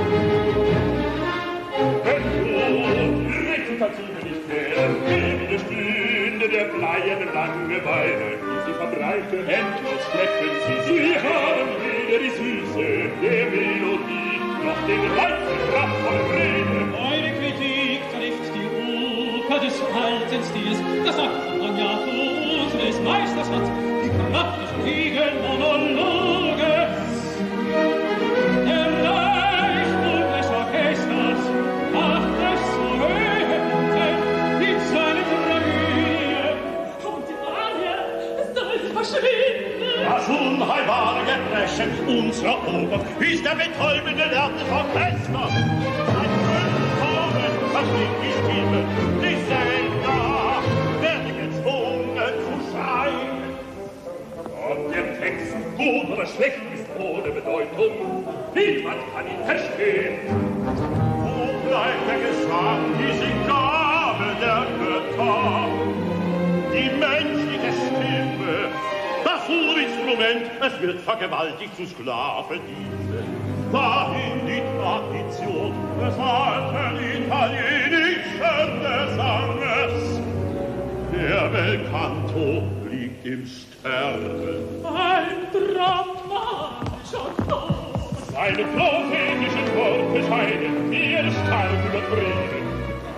Wenn du Rezitative nicht wären, ewige Stünde der bleiernen Langeweile, die sie verbreiten, endlos schleppen sie. Sie haben weder die Süße der Melodie, noch den leichten, kraftvollen Rede. Meine Kritik trifft die Oper des alten Stils, das Accompagnato unseres Meisters hat die Kraft des antiken Monologes. Der Leichnung des Orchesters macht es so höhend in seine Tragödie. Und die Arie soll verschwinden. Das unheilbare Gebrechen unserer Oper ist der betäubende Lärm des Orchesters. Ein Vollkommen versteht die Stimme, die Sänger werden gezwungen zu schreien. Ob der Text gut oder schlecht ist ohne Bedeutung, niemand kann ihn verstehen. Wo bleibt der Gesang, diese Gabe der Götter? Die menschliche Stimme, das Urinstrument, es wird vergewaltigt zu Sklavendiensten. Dahin die Tradition des alten italienischen Gesanges. Der Belcanto liegt im Sterben. Ein dramatischer Tod. Seine prophetischen Worte scheinen ihr stark übertrieben.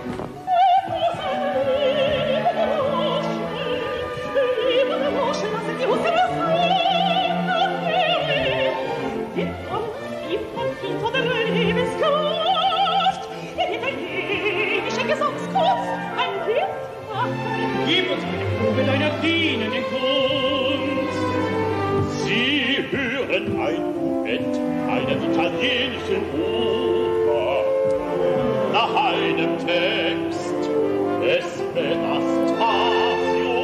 Gib uns eine Probe deiner dienenden Kunst. Sie hören ein Duett einer italienischen Oper nach einem Text des Metastasio.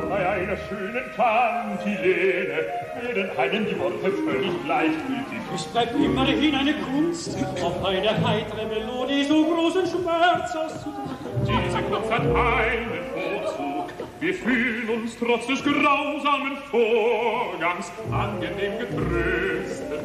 bei einer schönen Kantilene werden einem die Worte völlig gleichgültig. Es bleibt immerhin eine Kunst, auf eine heitere Melodie so großen Schmerz auszudrücken. Diese Kunst hat einen Vorzug. Wir fühlen uns trotz des grausamen Vorgangs angenehm getröstet.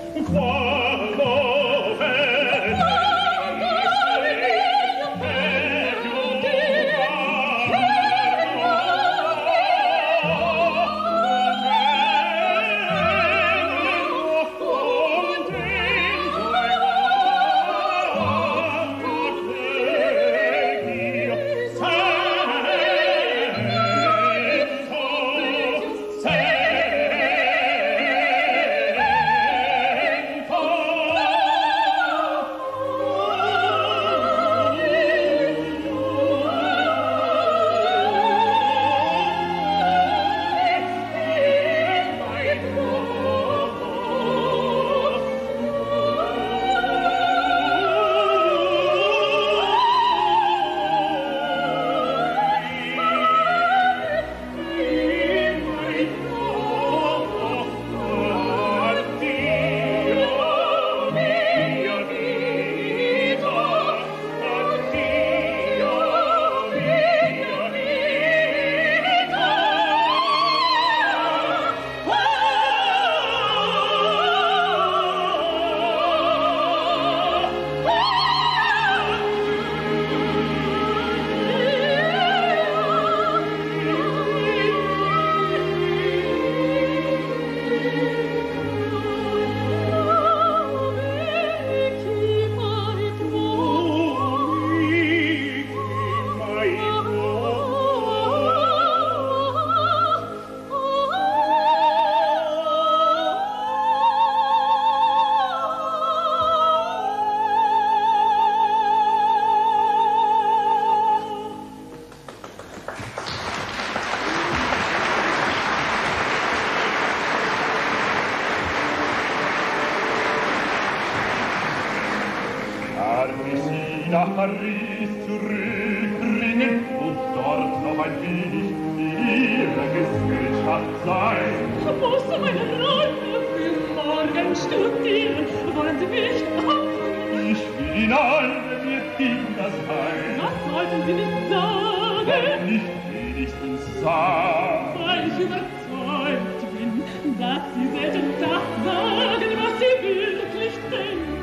Nach Paris zurückbringen und dort noch ein wenig in ihrer Gesellschaft sein. Musst du meine Räume für morgen studieren? Wollen Sie mich abholen? Ich will hinein, wer wird Kinder sein? Was sollten Sie nicht sagen? Warum nicht wenigstens sagen? Weil ich überzeugt bin, dass Sie selten das sagen, was Sie wirklich denken.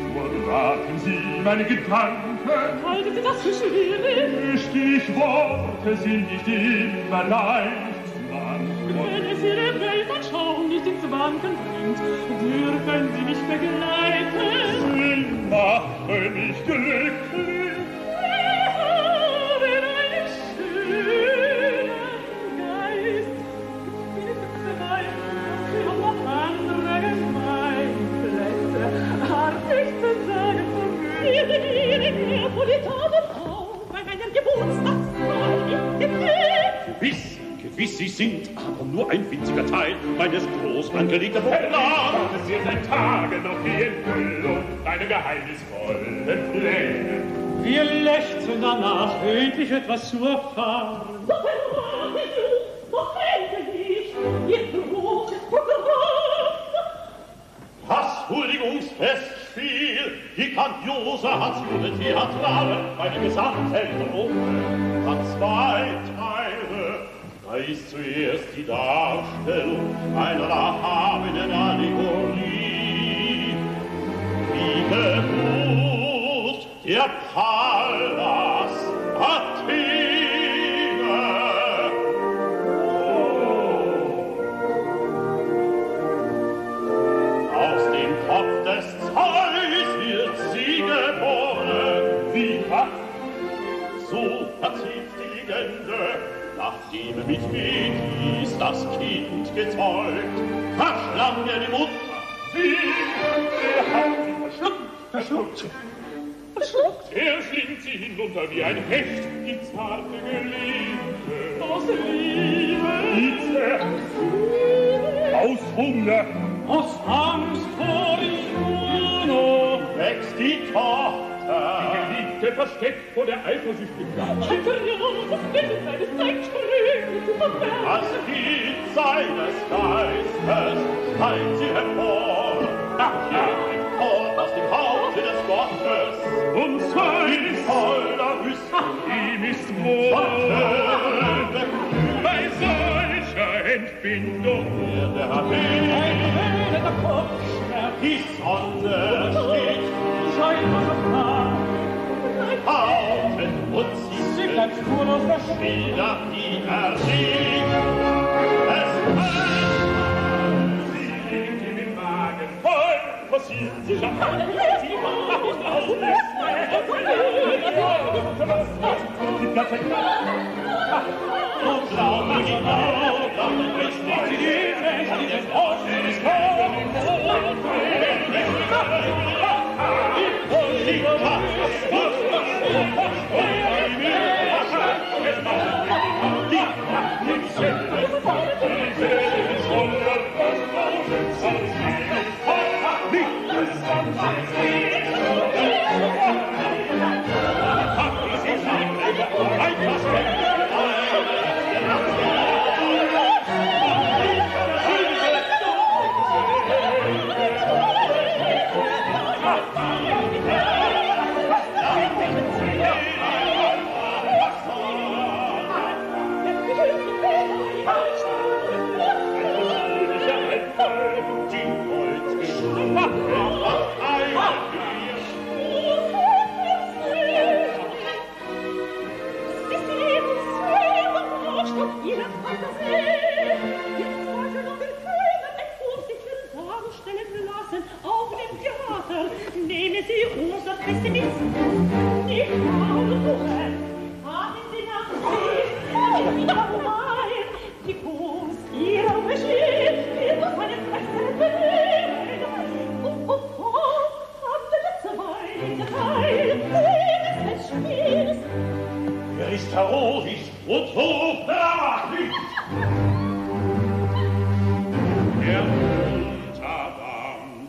Raten Sie meine Gedanken. Halten Sie das für schwierig? Stichworte sind nicht immer leicht. Wenn es Ihre Weltanschauung nicht ins Wanken bringt, dürfen Sie mich begleiten. Sie machen mich glücklich. Sie haben einen schönen Geist. Ich bin bereit, Sie haben noch andere Gemeinplätze. Artig zu sagen von mir, die Neapolitaner Frau bei meiner Geburtstagsfeier ist gefehlt. Gewiss, Sie sind aber nur ein winziger Teil meines groß angelegten Programms. Es sind seit Tagen noch die Enthüllung deiner geheimnisvollen Pläne. Wir lechzen danach, endlich etwas zu erfahren. Doch errate du, doch endlich, ihr großes Programm. Das Huldigungsfestspiel, die grandiose Aktion Theatrale, meine Gesamthelfergruppe, hat zwei Teile. Da ist zuerst die Darstellung einer erhabenen Allegorie. Die Geburt der Pallas Athene. Aus dem Kopf des Zeus wird sie geboren. Wie was? So erzählt die Legende. Nachdem mit Metis das Kind gezeugt, verschlang er die Mutter. Wie? Er hat sie verschluckt. Verschluckt? Er schlingt sie hinunter wie ein Hecht, die zarte Geliebte. Aus Liebe, Aus Hunger, Aus Angst vor Juno Wächst die Tochter. die Geliebte Blicke versteckt vor der Eifersüchtigkeit. Schöpferjoses Mittel seines zeigt Ströme zu verbergen. Das Gift seines Geistes schreit sie hervor, nach jedem Tor aus dem Hause des Gottes. Und sei In voller Rüstung ihm ist wohl, bei solcher Entbindung. der Der Kopfschmerz Die Sonne steht scheint was auf Tag. außen und sie Sie bleibt spurlos verschwunden. wieder die erliegt. Es heißt, Sie liegt ihm im Magen, voll passiert sich am Hals. Sie macht nicht aus, die perfekte und glaube ich auch, es macht sie ist heroisch und hochdramatisch. Der Untergang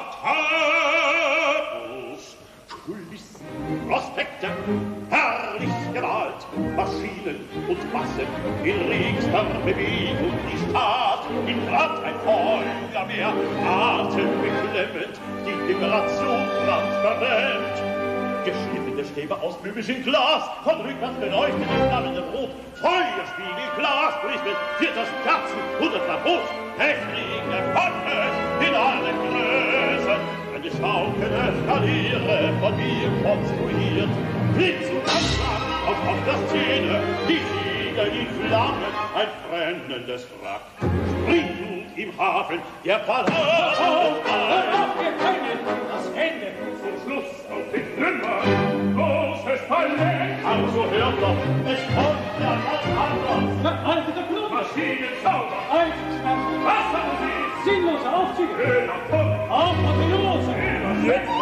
Karthagos, Kulissen, Prospekte, herrlich gemalt, Maschinen und Massen in regster Bewegung, die Stadt in Brand, ein Feuerwehr, atembeklemmend, die Generation brandverwehrt. Geschliffene Stäbe aus böhmischem Glas, von rückwärts beleuchtet das flammende Rot, Feuerspiegel, Glasberichte, 4000 Kerzen, 100 Brot, Techniken, Gottes in allen Größen, eine schaukelnde Skaliere von mir konstruiert, Blitz und Anschlag auf der Szene, die Siegel, die Flammen, ein brennendes Wrack, springend im Hafen, der Palast auf Wir können das Ende. zum Schluss auf den Trümmer, großes Palais, Also hört doch, es kommt ja ganz anders. Veralteter Blut. Maschinenzauber, Eisenschmerz. Wassermusik, Sinnlose Aufzüge. Höhler, Pump, Apotheose. jetzt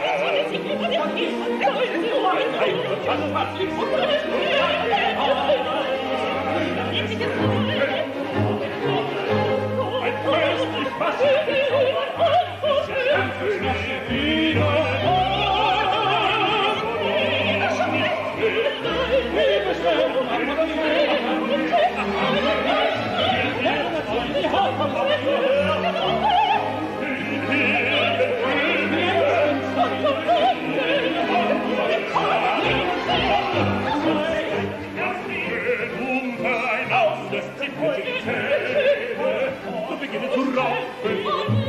ein köstlich Maschinenzauber, beginne zu rauchen.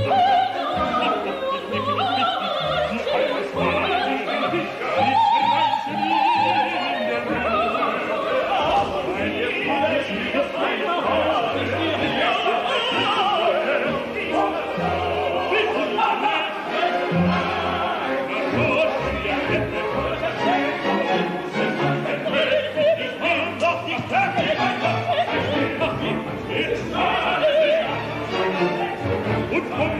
Und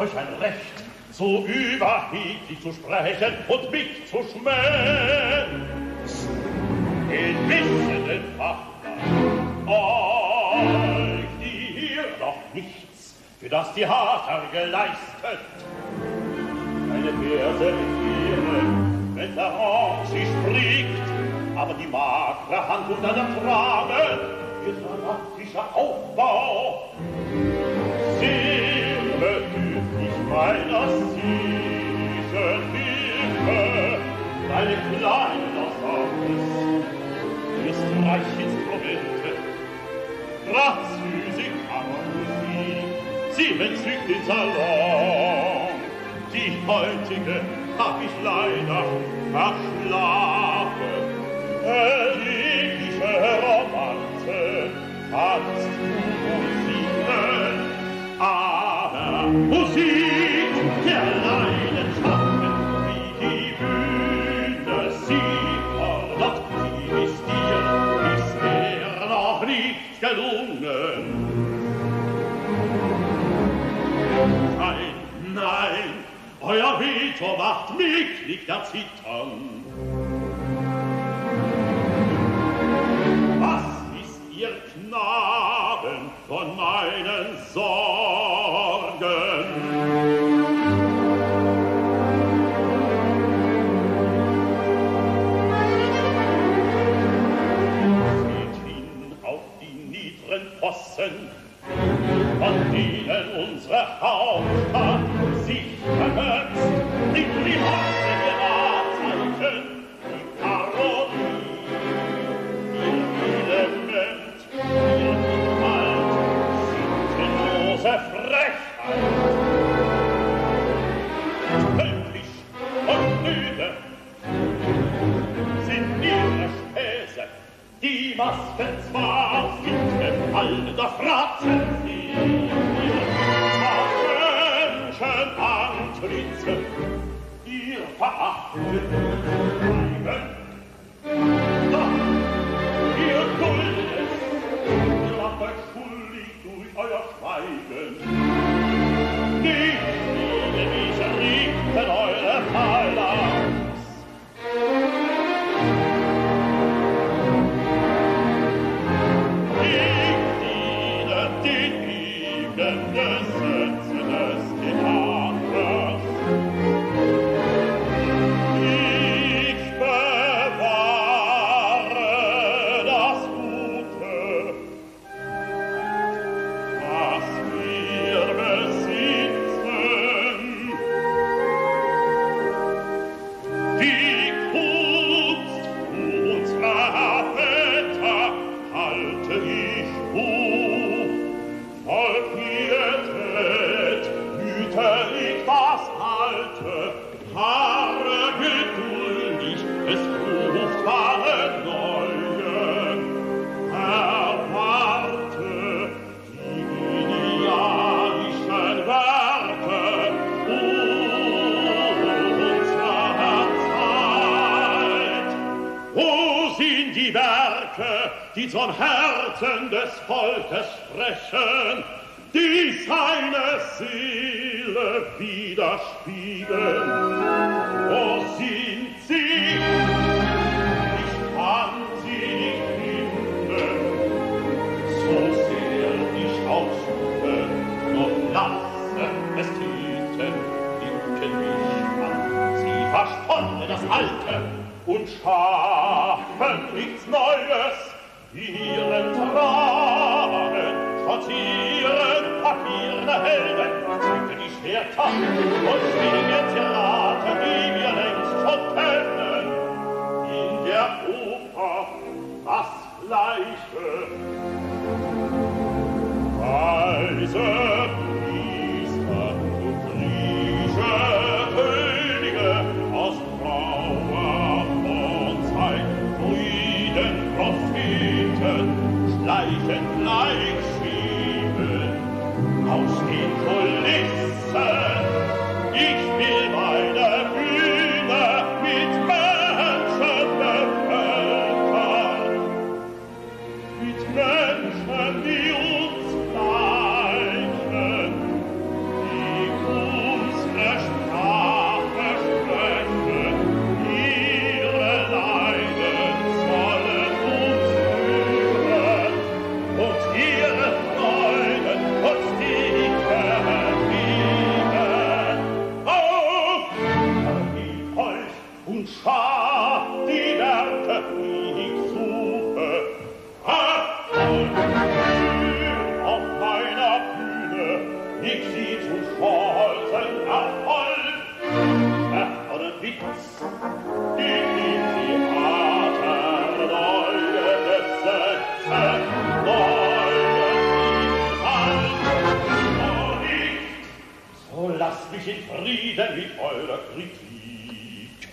euch ein Recht, so überheblich zu sprechen und mich zu schmähen. Den wissenden Fachmann, euch, die hier doch nichts für das Theater geleistet. Eine Verse ehren, wenn der Rock sie spricht, aber die magere Hand unter der Trage, ihr dramatischer Aufbau. Sehr bedürftig meiner szenischen Hilfe, deine kleinen Ensembles, ist reich Instrumente, Grazphysik, Kammermusik, sie entzückt den Salon. Die heutige hab ich leider verschlafen. Erlebliche Romanze kannst du musiken, aber Musik der Leidenschaften, wie die Bühne sie fordert, sie ist dir bisher noch nicht gelungen. Nein, nein, euer Veto macht mich nicht erzittern. Was ist ihr Knaben von meinen Sorgen? Seht hin auf die niederen Possen, von denen unsere Hauptstadt sich verkürzt, die private Wahrzeichen, die Parodie, ihr Element, ihr Inhalt, sittenlose Frechheit. Völkisch und müde sind ihre Späße, die Masken zwar sind gefallen, doch fratzen sie ihr Antlitze, ihr verachtet Schweigen. Doch, ihr duldet es, ihr macht euch schuldig durch euer Schweigen. Nicht viele diese richten eure Phalanx. Ich diene den ewigen Gesetzen des Theaters. Ich bewahre das Gute, was wir besitzen. Die Kunst unserer Väter halte ich hoch, voll Pietät hüte ich das Alte, harre geduldig des fruchtbaren Neuen, erwarte die genialischen Werke unserer Zeit. Wo sind die Werke, die zum Herzen des Volkes sprechen, die seine Seele widerspiegeln? Wo sind sie? Ich kann sie nicht finden, so sehr ich auch suche, nur blasse Ästheten winken mich an. Sie versponnen das Alte und schaffen nichts Neues in ihren Dramen, spazieren papierne Helden, zücken die Schwerter und schwingen Theater, die wir längst schon kennen. In der Oper das Gleiche. Weise Priester und Grieche Könige aus grauer Vorzeit, Druiden, Propheten, schleichen gleich Schiebel aus den Kulissen. Ich will meine Bühne mit Menschen bevölkern, mit Menschen Lasst mich in Frieden mit eurer Kritik.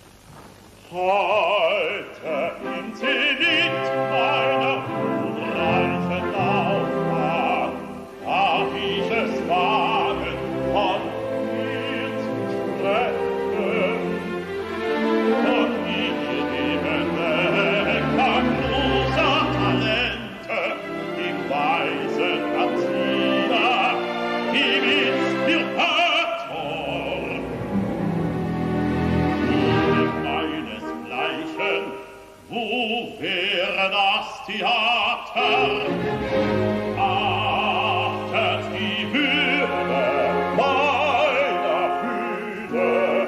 Heute im Zenit meiner unreichen Laufbahn darf ich es wagen, von mir zu sprechen. Und ich nehme großer Talente im weisen Erzieher, im Inspirator. Wo wäre das Theater? Achtet die Würde meiner Bühne.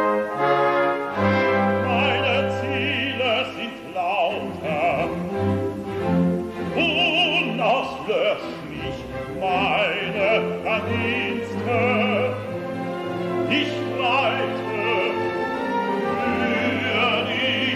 Meine Ziele sind lauter, unauslöschlich meine Verdienste. Ich reite für die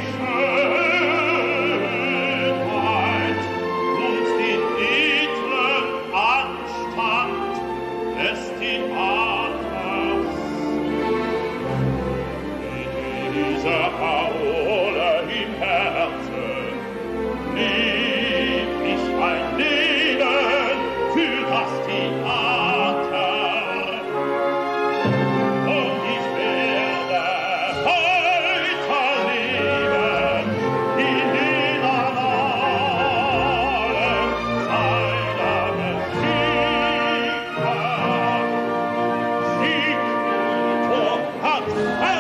Parole im Herzen lieb ich ein Leben für das Theater. Und ich werde weiter leben in den Annalen seiner Geschichte. Siegfried hat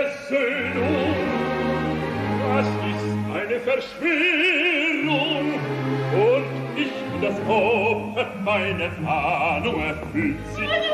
Versöhnung. Das ist eine Verschwörung. Und ich bin das Opfer, meine Ahnung erfüllt sich. Eine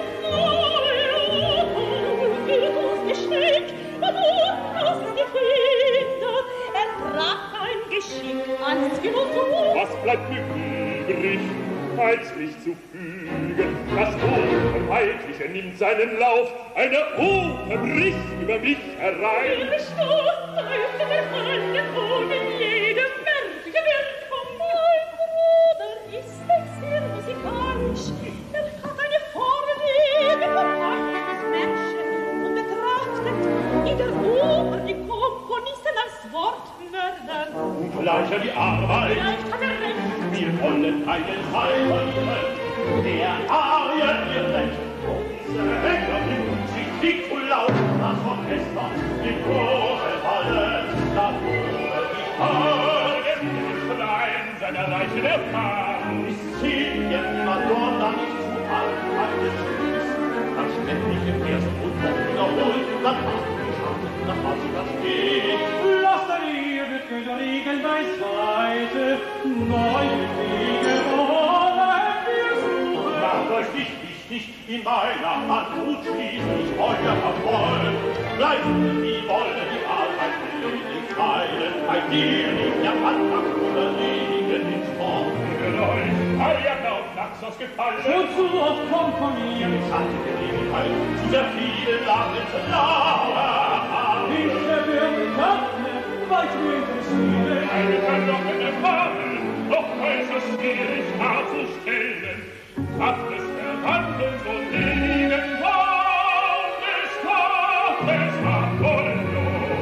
Feuerung wird uns geschenkt, und aus der Kinder ertrag ein Geschick ans Genuss. Was bleibt mir übrig, als mich zu fügen? Das Unvermeidliche nimmt seinen Lauf, eine Oper bricht über mich herein. Ihre Stoß öffnet der Hand von jedem fertige Wirkung. Mein Bruder ist exilmusikalisch, er hat eine Vorliebe für manches Menschen und betrachtet in der Oper die Komponisten als Wortmörder. Ungleicher die Arbeit, Vielleicht hat er recht. wir wollen keinen Teil verlieren. Der Ariel ihr Recht, und diese Hänger bringen sich nicht zu laut. Das Orchester im Chore fallen, da wurde die Hagen klein seiner Leiche der Mann. Ist Silien Madonna nicht zu alt, alles süß, dann ständig im ersten und noch wiederholt, dann macht die Schande, dann macht sie das Weg. Lass der Liebe Köderigen beiseite, neue Wege wollen wir suchen. Macht euch nicht wichtig, in meiner Hand tut schließlich euer Erfolg. Bleibt wie wolle die Arbeit will nicht teilen, bei dir liegt der Anfang oder liegen ins Wort. Für euch, euer Glaubt Naxos gefallen. Und zu oft komponieren, Ich hatte Gelegenheit, zu sehr vielen Lagen zu lauern. ich erwürge Kappe, weit mir interessieren. Eine verlockene Fabel, doch äußerst schwierig darzustellen. Kraft des Verwandelns und liegen Baum des Gottes Apollo.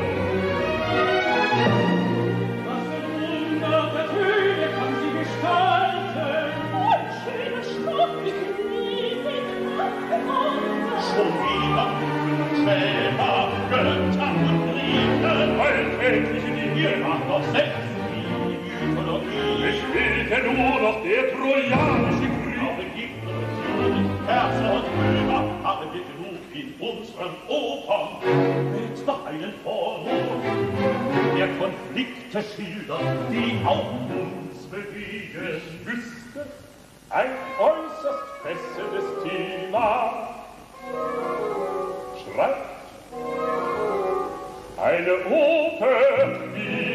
Was für Wunder der Töne kann sie gestalten. Ein schöner Stoff ist riesig abgeordnet. Schon wieder Schäfer, Götter und Griechen, alltägliche Dinge, macht doch selbst die Mythologie. Es fehlte nur noch der trojanische Krieg. Aber gibt es Herzen und Römer, haben wir genug in unseren Opern. Mit doch einen Vorwurf, der Konflikte schildert, die auch uns bewegen. Ich wüsste, ein äußerst fesselndes Thema. Schreibt eine Oper, wie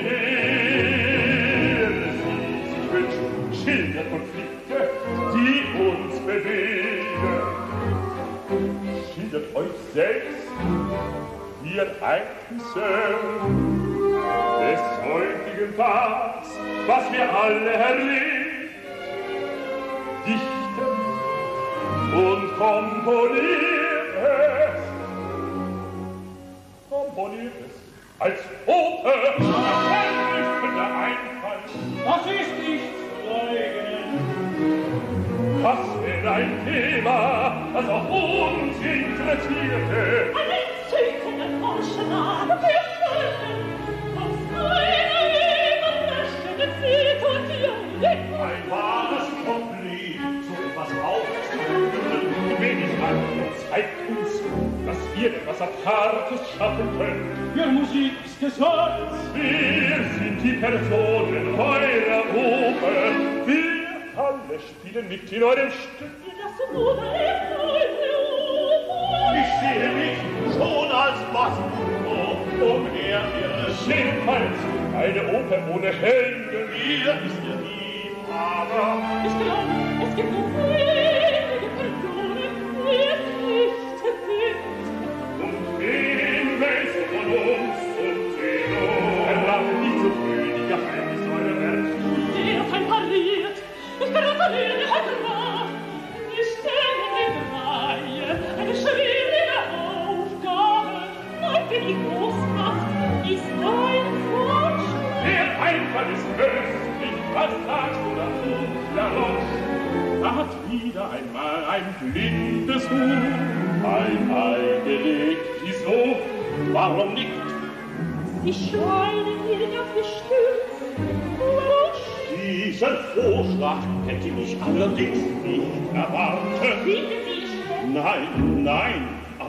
er sie sich wünscht, schildert Konflikte, die uns bewegen. Schildert euch selbst, wie Ereignisse des heutigen Tags, was wir alle erlebt, dichten und komponiert es. Komponiert es als Oper, verblüffender Einfall. Das ist nichts Leugnen. Was wäre ein Thema, das auch uns interessierte? Ein entzückender Vorschlag, wir können aus einer lebenden Situation Ein wahres Problem, so etwas aufzuführen. Wenig Ahnung zeigt uns, dass wir etwas Apartes schaffen können. Für Musik ist gesagt, Wir sind die Personen eurer Oper. Wir alle spielen mit in eurem Stück. Das Bruder ist eure Oper. Ich sehe mich schon als Maskenbuch umherirren. Jedenfalls eine Oper ohne Helden. Hier ist ihr Liebhaber. Ich glaube, es gibt nur wenige Personen, die es nicht sind. Und wen willst du von uns und Zeno? Erlacht nicht so früh die Geheimnisse eurer Welt. Der fein pariert, ich gratuliere dir heute Nacht. Wir stellen in Reihe eine schwierige Aufgabe. Mein König Großmacht ist dein Vorschlag. Der Einfall ist köstlich, was sagst du dazu, Laroche? Da hat wieder einmal ein blindes Huhn ein Ei gelegt. Wieso? Warum nicht? Sie scheinen mir auf gestürzt. Diesen Vorschlag hätte ich allerdings nicht erwartet. Finden Sie schon? Nein, nein,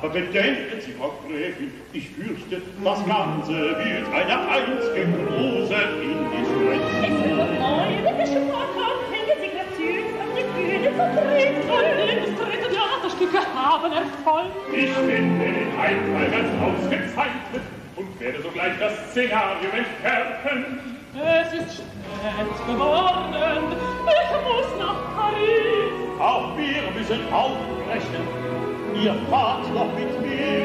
Aber bedenken Sie, Frau Gräfin, ich fürchte, das Ganze wird eine einzige große Indiskretion. Es wird eure Geschmack hängen Sie graziös auf die Bühne vertreten. Illustrierte Theaterstücke haben Erfolg. Ich bin den Einfall ganz ausgezeichnet und werde sogleich das Szenario entwerfen. Es ist spät geworden. Ich muss nach Paris. Auch wir müssen aufbrechen. Ihr fahrt doch mit mir.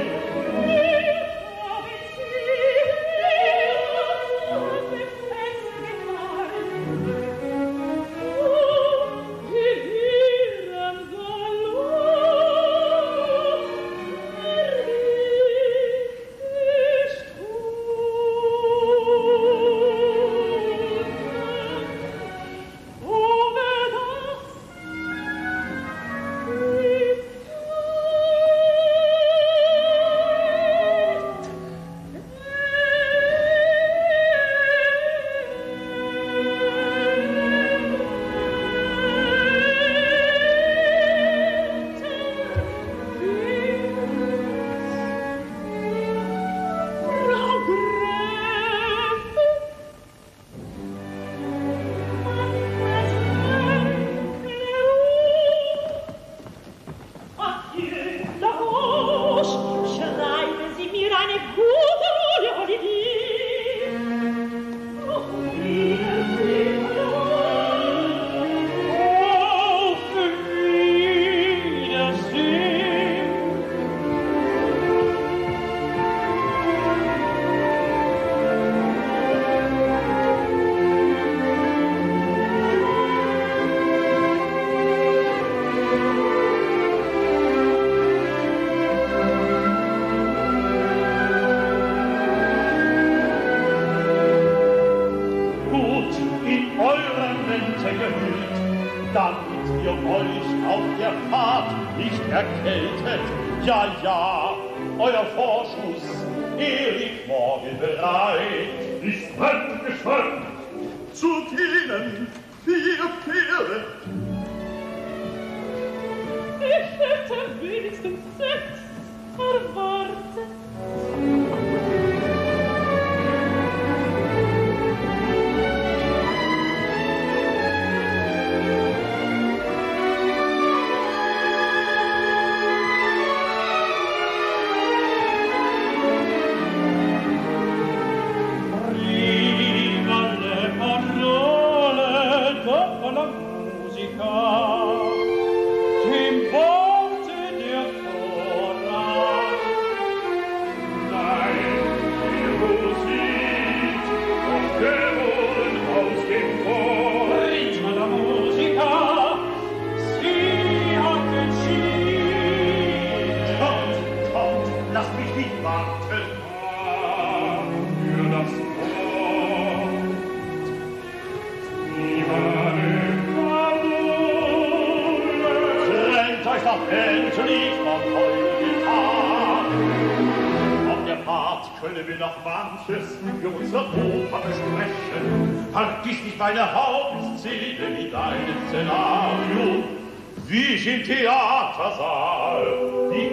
Meine Hauptszene wie dein Szenario, wie ich im Theatersaal die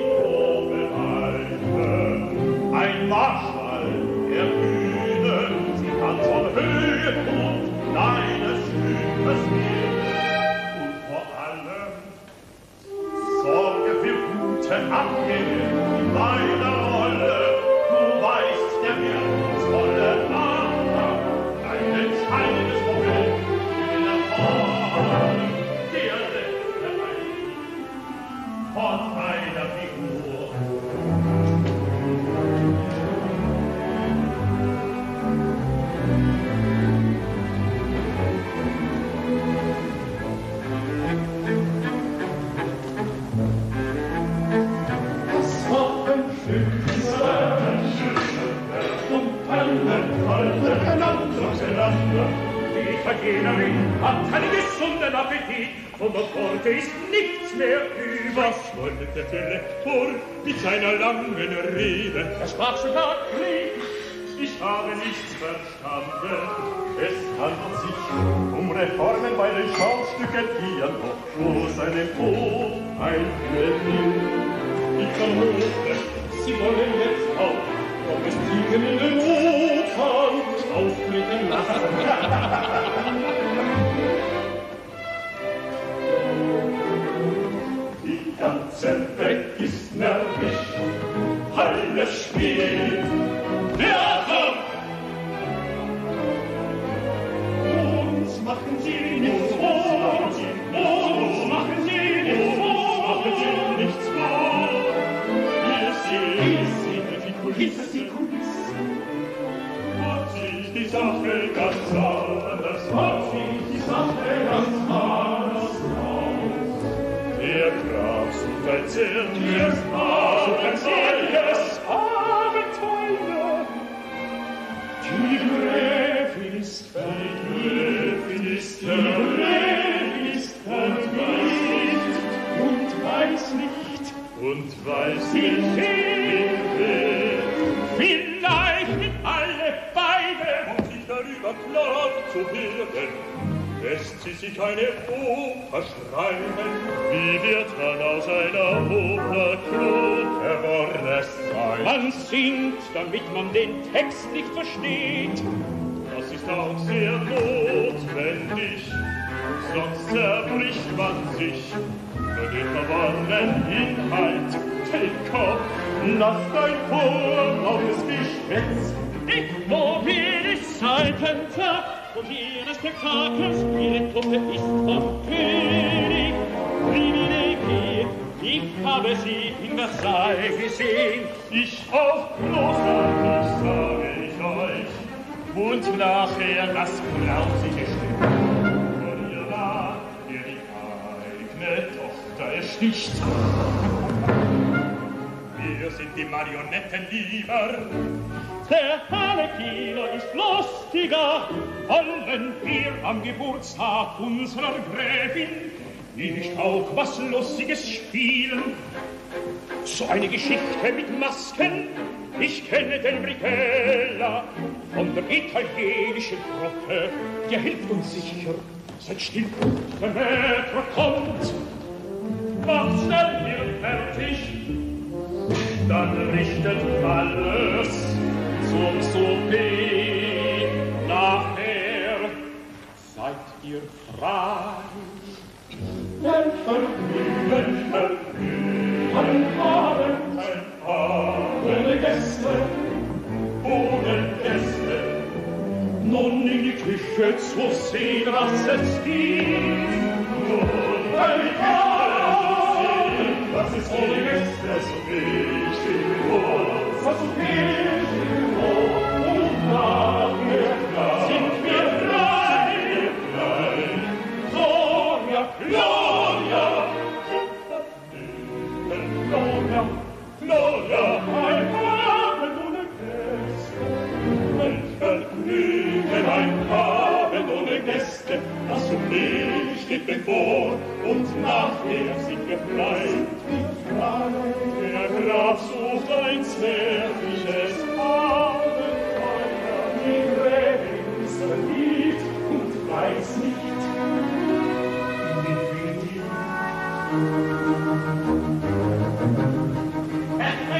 Probeweite, ein Marschall der Bühne, sie kann von Höhepunkt deines Stückes gehen. Und vor allem sorge für gute Abgänge in meiner Rolle, du weißt, der wirkungsvolle Anfang, ein entscheidendes Moment in der Form, der letzte Ein von einer Figur. Das war ein schönes und alle einander. Die Italienerin hat einen gesunden Appetit, von der Pforte ist nichts mehr über. Was wollte der Direktor mit seiner langen Rede? Er sprach sogar Krieg. Ich habe nichts verstanden. Es handelt sich um Reformen bei den Schaustücken, die ja noch bloß einen Tod einführen. Ich vermute, Sie wollen jetzt auch noch das Ziegen in den Opern aufblicken lassen. Die ganze Welt ist nervig, alles spielt Theater. Uns machen Sie nichts vor, uns machen Sie nichts vor, nichts vor. Wir sehen die Kulisse, hat sich die Sache ganz anders, hat sich die Sache ganz anders aus. Der Graf sucht ein zärtliches Abenteuer. Die Gräfin ist verliebt und weiß nicht, vielleicht mit alle beide, um sich darüber klar zu werden, lässt sie sich eine Oper schreiben. Wie wird man aus einer Oper kluger sein? Man singt, damit man den Text nicht versteht. Das ist auch sehr notwendig, sonst zerbricht man sich für den verworrenen Inhalt. Den Kopf, lass dein vorlautes Geschwätz. Ich mobil ich Seitentag und jedes Spektakels, ihre Truppe ist vom König. Privilegie, ich habe sie in Versailles gesehen. Ich auch großartig, sage ich euch. Und nachher das grausige Stück. Vor ihr war ihr die eigene Tochter ersticht. Wir sind die Marionetten lieber. Der Harlekiner ist lustiger. Wollen wir am Geburtstag unserer Gräfin nicht auch was Lustiges spielen? So eine Geschichte mit Masken. Ich kenne den Brighella von der italienischen Truppe. Der hilft uns sicher. Seid still, der Maître kommt. Macht schnell hier fertig. Dann richtet alles zum Souper. Nachher seid ihr frei. Ein Vergnügen, ein Abend, ohne Gäste, ohne Gäste. Nun in die Küche zu sehen, was es gibt. Nun ein Abend, was ist ohne Gäste, so wichtig, so wichtig, und nachher sind wir frei. Gloria, Gloria, Gloria, Gloria, ein Abend ohne Gäste, ein Vergnügen, ein Abend ohne Gäste, das so wenig steht bevor, und nachher sind wir frei. Der Graf sucht ein zärtliches Abenteuer, die Gräfin ist verliebt und weiß nicht, Herr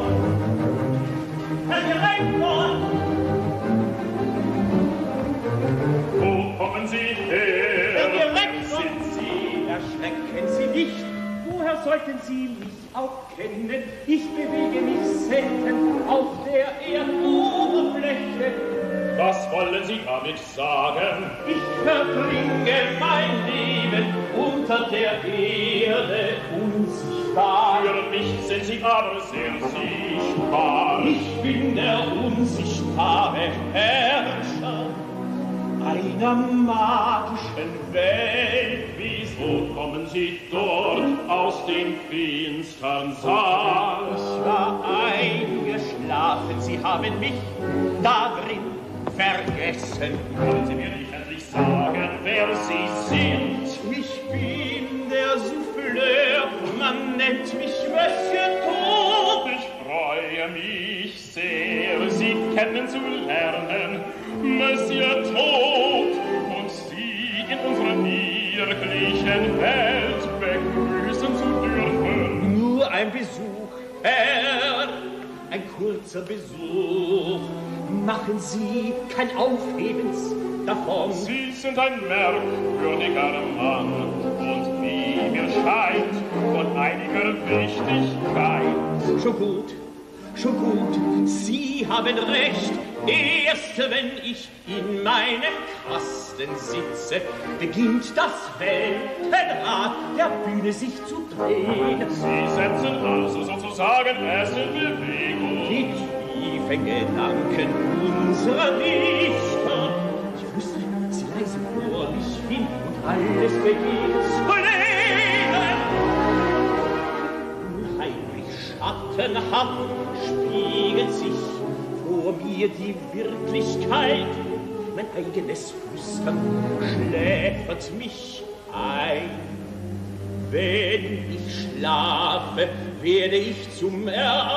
Direktor! Wo kommen Sie her? Herr Direktor! Sind Sie, erschrecken Sie nicht. Woher sollten Sie mich auch kennen? Ich bewege mich selten auf der Erdoberfläche. Was wollen Sie damit sagen? Ich verbringe mein Leben unter der Erde unsichtbar. Für mich sind Sie aber sehr sichtbar. Ich bin der unsichtbare Herrscher einer magischen Welt. Wieso kommen Sie dort aus dem finstern Saal? Ich war eingeschlafen, Sie haben mich da drin vergessen. Wollen Sie mir nicht endlich sagen, wer Sie sind? Ich bin der Souffleur, man nennt mich Monsieur Tod. Ich freue mich sehr, Sie kennenzulernen, Monsieur Tod, und Sie in unserer wirklichen Welt begrüßen zu dürfen. Nur ein Besuch fern. Ein kurzer Besuch, machen Sie kein Aufhebens davon. Sie sind ein merkwürdiger Mann und wie mir scheint, von einiger Wichtigkeit. Schon gut, Sie haben recht. Erst wenn ich in meinem Kasten sitze, beginnt das Weltenrad der Bühne sich zu drehen. Sie setzen also sozusagen es in Bewegung. Die tiefen Gedanken unserer Dichter. Ich flüstere sie leise vor mich hin und alles beginnt zu leben. Unheimlich schattenhaft spiegelt sich vor mir die Wirklichkeit. Mein eigenes Flüstern schläfert mich ein. Wenn ich schlafe, werde ich zum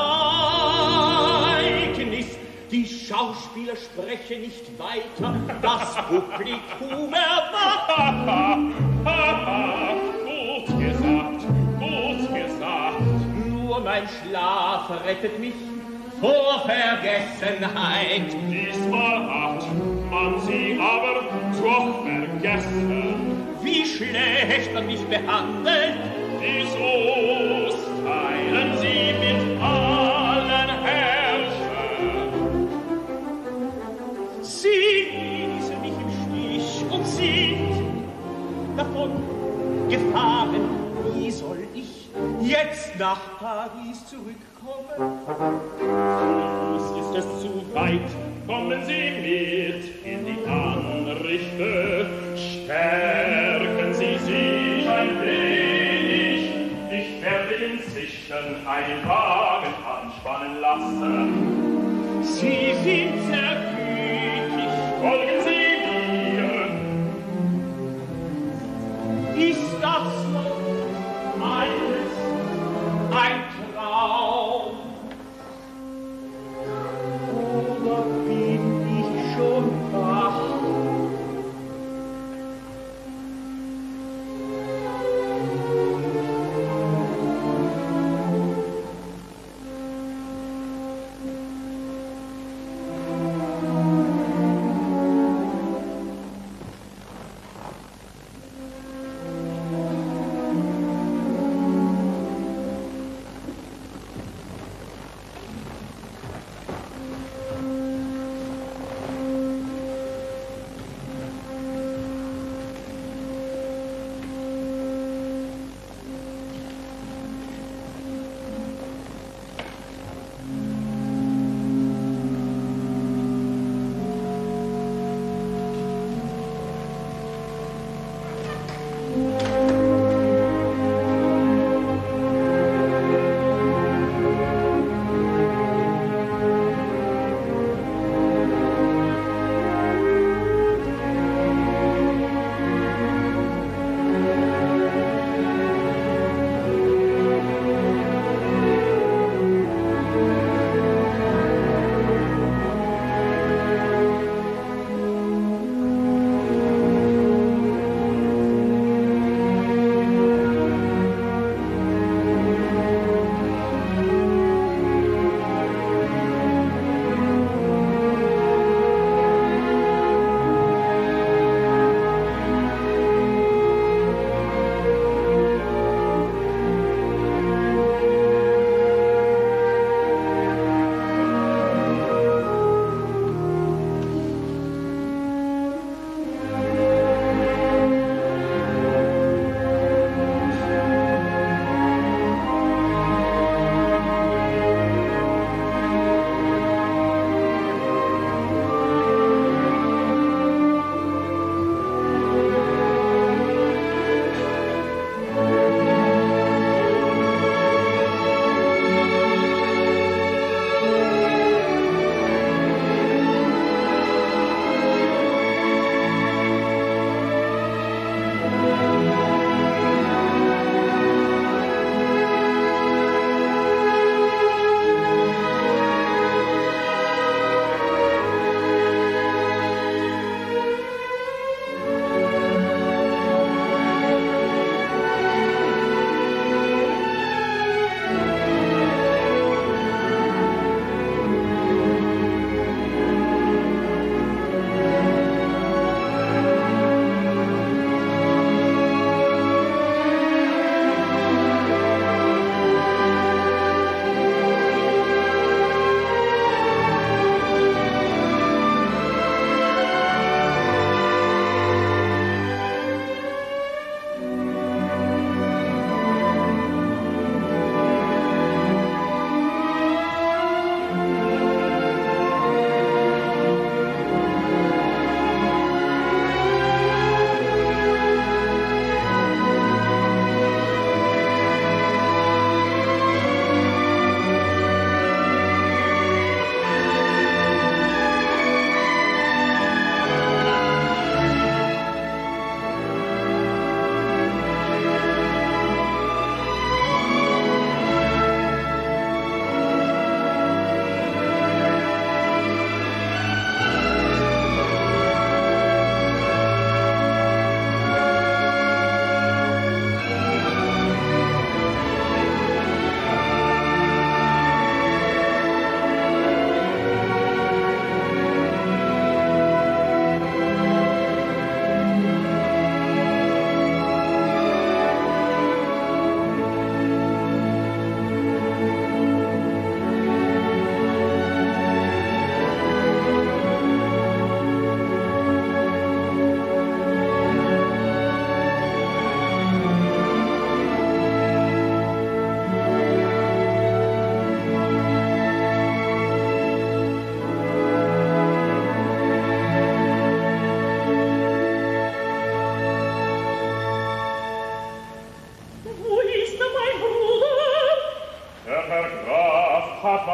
Ereignis. Die Schauspieler sprechen nicht weiter, das Publikum erwacht. Gut gesagt. Nur mein Schlaf rettet mich vor Vergessenheit. Diesmal hat man sie aber doch vergessen. Wie schlecht man mich behandelt. Die Soße teilen sie mit allen Herrschern. Sie ließen mich im Stich und sind davon gefahren. Wie soll ich jetzt nach Paris zurückkommen? Ist es zu weit, kommen Sie mit in die Anrichte. Stärken Sie sich ein wenig. Ich werde inzwischen einen Wagen anspannen lassen. Sie sind sehr gütig. Folgen Sie mir. Ist das alles ein Traum? Oder bin ich schon wach?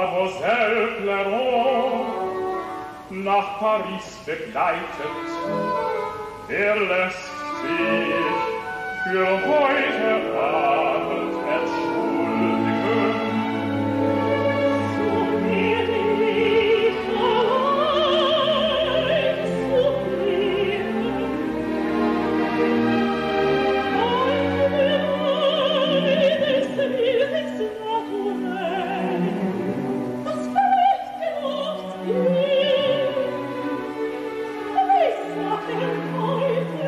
Mademoiselle Clairon, nach Paris begleitet, er lässt sich für heute Abend entschuldigen. So werde ich allein zu leben. Allgemeines Lyrics naturell, das Feld gemacht ist. Ich sage heute,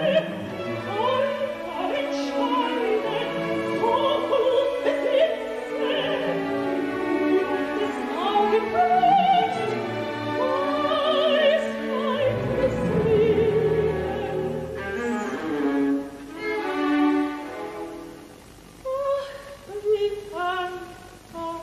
ein Schweine, so gut besitze, das Auge fest, Weisheit des Lebens. Ach, wie einfach.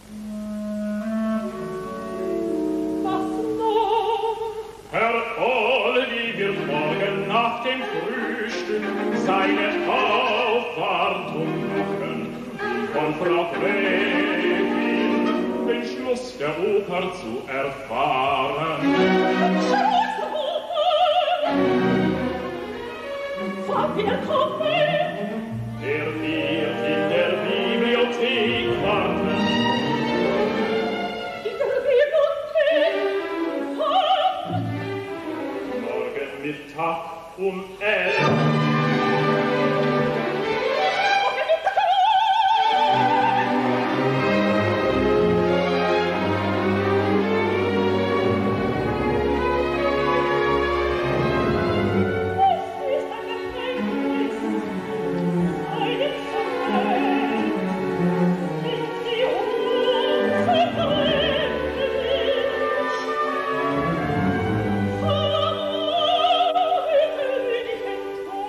Was noch? Herr Olli wird morgen nach dem Frühstück seine Aufwartung machen, von Frau Gräfin den Schluss der Oper zu erfahren. Wann wir kommen, Er wird in der Bibliothek warten. in der Bibliothek, Morgen Mittag um 11. Thank you.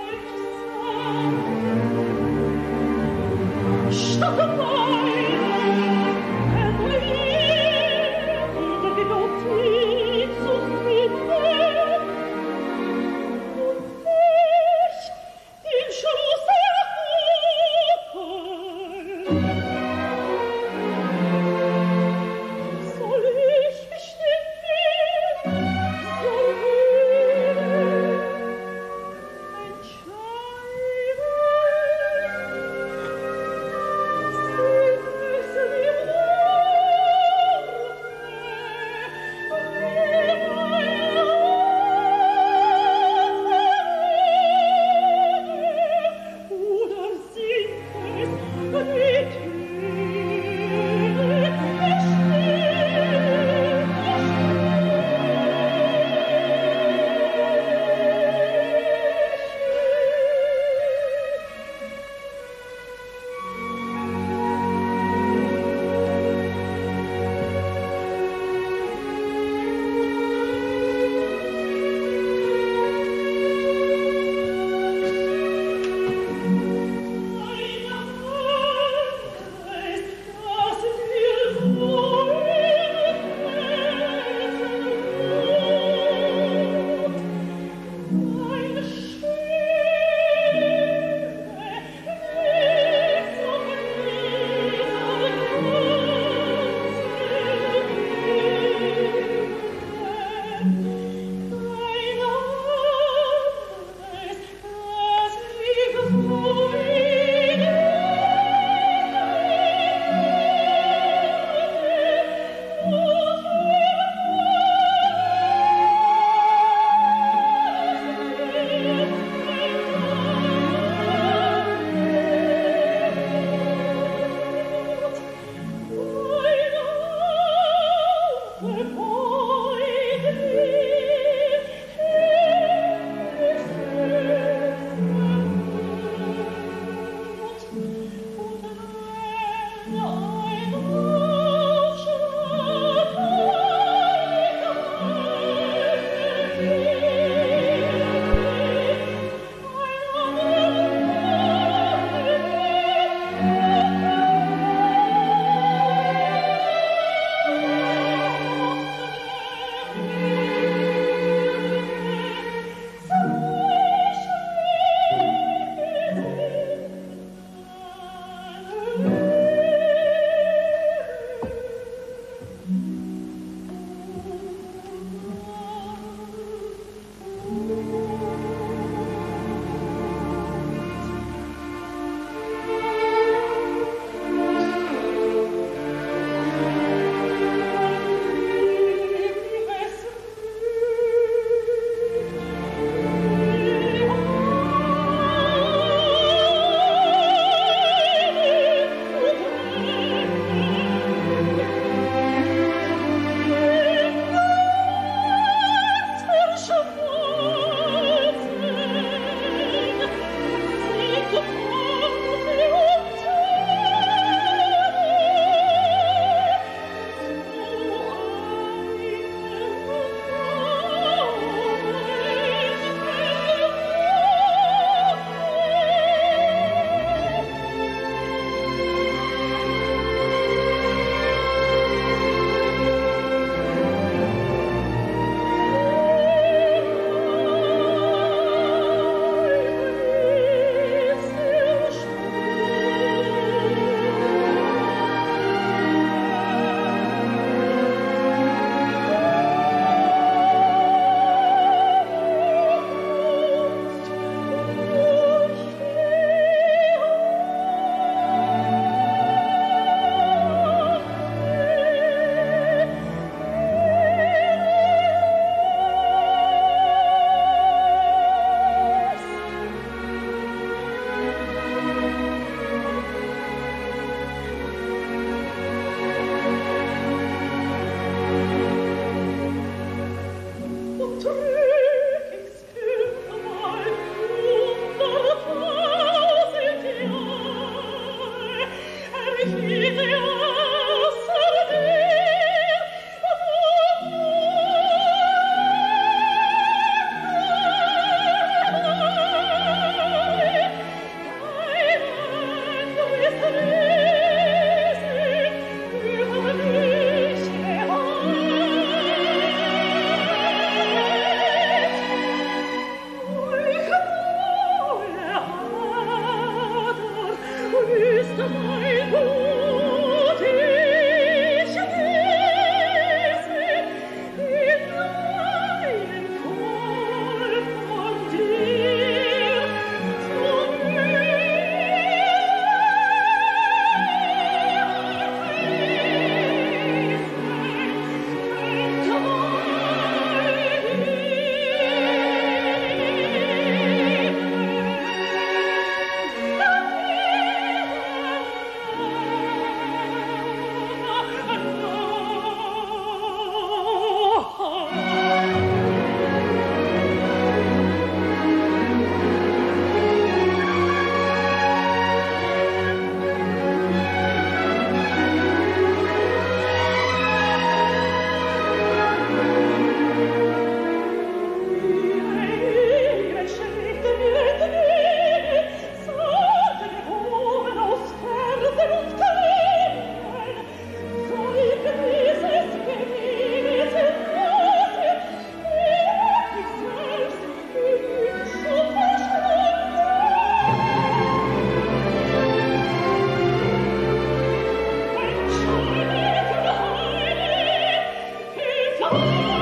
Oh,